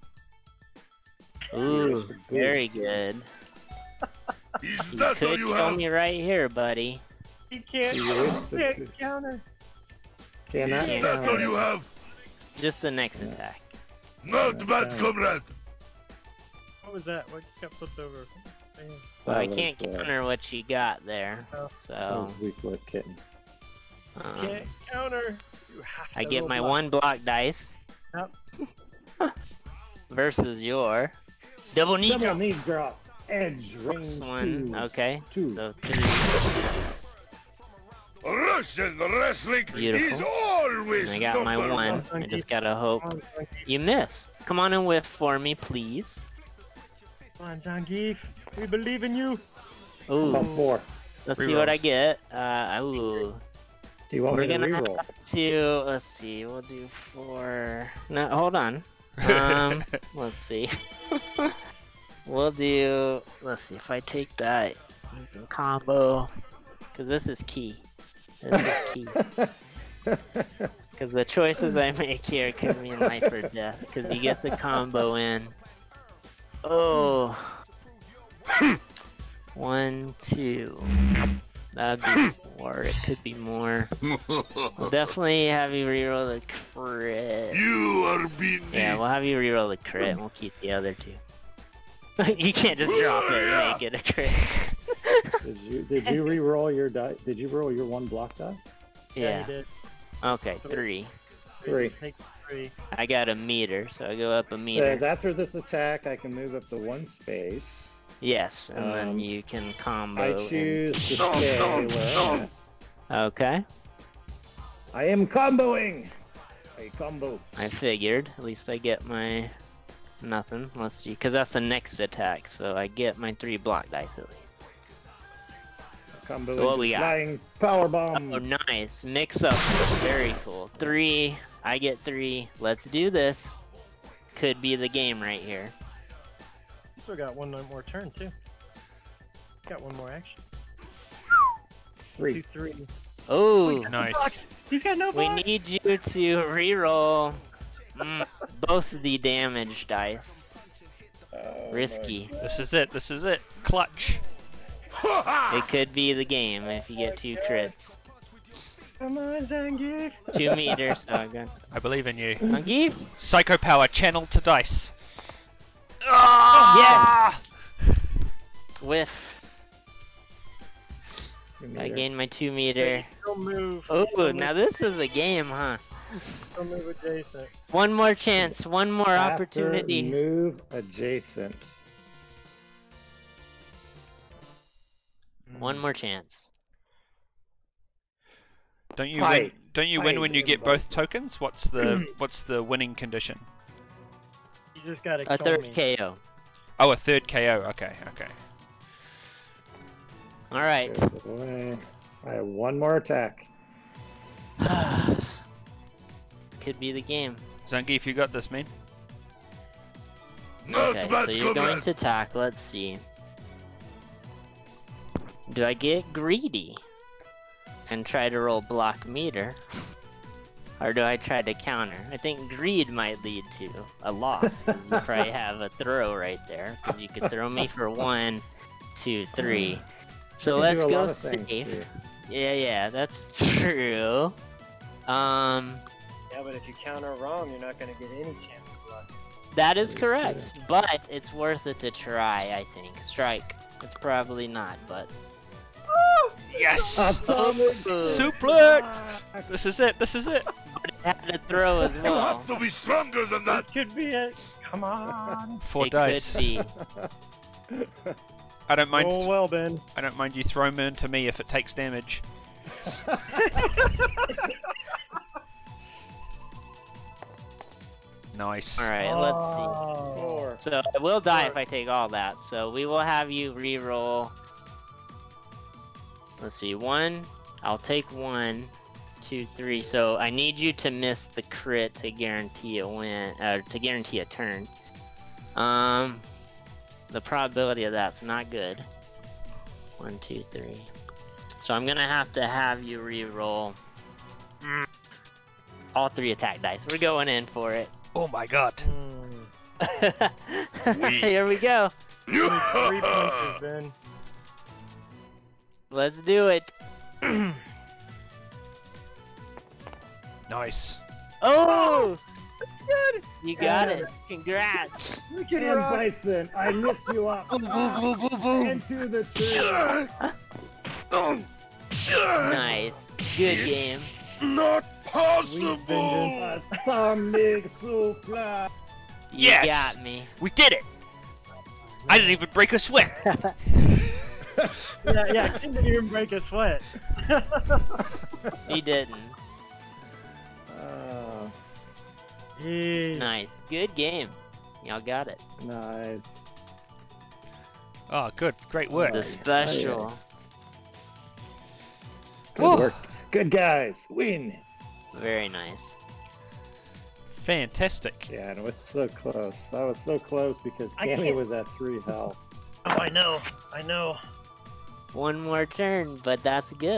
Ooh, very good. Is You that all could you kill have? me right here, buddy. He can't, You he used to- can't counter. Cannot Is that all counter. you have? Just the next attack. Not bad, comrade. What was that? What just got flipped over? Damn. Well, I That can't was, uh, counter what you got there. Oh. That So, was weak like kitten. um, Can't counter. You have to I get roll my block. one block dice Yep. versus your double knee Double drop. knee drop. Edge Plus range one. two. Okay. Two. So three. Russian wrestling Beautiful. is always And I got my number one. I just gotta hope Come on, Zangief. you miss. Come on and whiff for me, please. Come on, Zangief. We believe in you. Ooh. About four. Let's see what I get. Uh, ooh. Do you want We're me to gonna reroll? have to. Let's see. We'll do four. No, hold on. Um, let's see. We'll do. Let's see if I take that. You can combo. Cause this is key. This is key. Cause the choices I make here could mean life or death. Cause you get to combo in. Oh. One, two. That'd be four. It could be more. We'll definitely have you reroll the crit. You are beneath. Yeah, we'll have you reroll the crit and we'll keep the other two. You can't just drop it and make it a crit. Did you did you re-roll your die? Did you roll your one block die? Yeah. you did. Okay, three. Three. Take three. I got a meter, so I go up a meter. Says after this attack, I can move up to one space. Yes, and then Um, you can combo. I and- choose to No, stay no, where no. I'm at. Okay, I am comboing. I combo. I figured. At least I get my nothing. Let's see, because that's the next attack, so I get my three block dice at least. Combo. So what into we got? Flying power bomb. Oh, nice. Mix up. Very cool. Three. I get three. Let's do this. Could be the game right here. Still got one more turn too. Got one more action. Three. Two, three. Oh, Nice. He's got no we box. need you to reroll mm, both the damage dice. Oh, Risky. This is it. This is it. Clutch. It could be the game if you get two crits. Come on, Zangief. Two meters. Oh, good. I believe in you. Zangief? Psycho power channeled to dice. Yes! Whiff. Two So I meter. gained my two meter. Still move. Oh, Still now move, this is a game, huh? Still move adjacent. One more chance. One more After opportunity. Move adjacent. One more chance. Don't you Fight. win? Don't you win Fight, when you get everybody. both tokens? What's the what's the winning condition? You just gotta A kill third me. K O. Oh, a third K O. Okay, okay. Alright. Goes away. I have one more attack. Could be the game. Zangief, you got this, man. Not Okay, bad, so you're going comrade. to attack. Let's see. Do I get greedy and try to roll block meter? Or do I try to counter? I think greed might lead to a loss, because you probably have a throw right there. Because you could throw me for one, two, three. So You let's do a go lot of things safe. here. Yeah, yeah, that's true. Um, Yeah, but if you counter wrong, you're not gonna get any chance to block. that is That is correct, but it's worth it to try, I think. Strike. It's probably not, but... Yes. Atomic Suplex. This is it. This is it. But it had to throw as You well. have to be stronger than that. That could be it. Come on. Four It dice. could be. I don't mind. Oh well, Ben. I don't mind you throw them into me if it takes damage. Nice. Alright, let's see. Oh. Four. So I will die if I take all that, so we will have you re-roll. Let's see, one. I'll take one, two, three. So I need you to miss the crit to guarantee a win, uh, to guarantee a turn. Um, the probability of that's not good. One, two, three. So I'm gonna have to have you re-roll all three attack dice. We're going in for it. Oh my god. Here we go. Three punches, Ben. Let's do it. Nice. Oh! Good. You got Yeah. it. Congrats. M.Bison, I lift you up into the tree. Nice. Good game. Not Sweet possible! vengeance. Atomic souffle. You Yes. got me. We did it! I didn't even break a sweat! Yeah, yeah, Ken didn't even break a sweat. He didn't. Uh, Jeez. Nice. Good game. Y'all got it. nice. Oh, good. Great work. The special. Good Woo. work. Good guys. Win. Very nice. Fantastic. Yeah, and it was so close. I was so close because I Cammy can't- was at three health. Oh, I know. I know. One more turn, but that's good.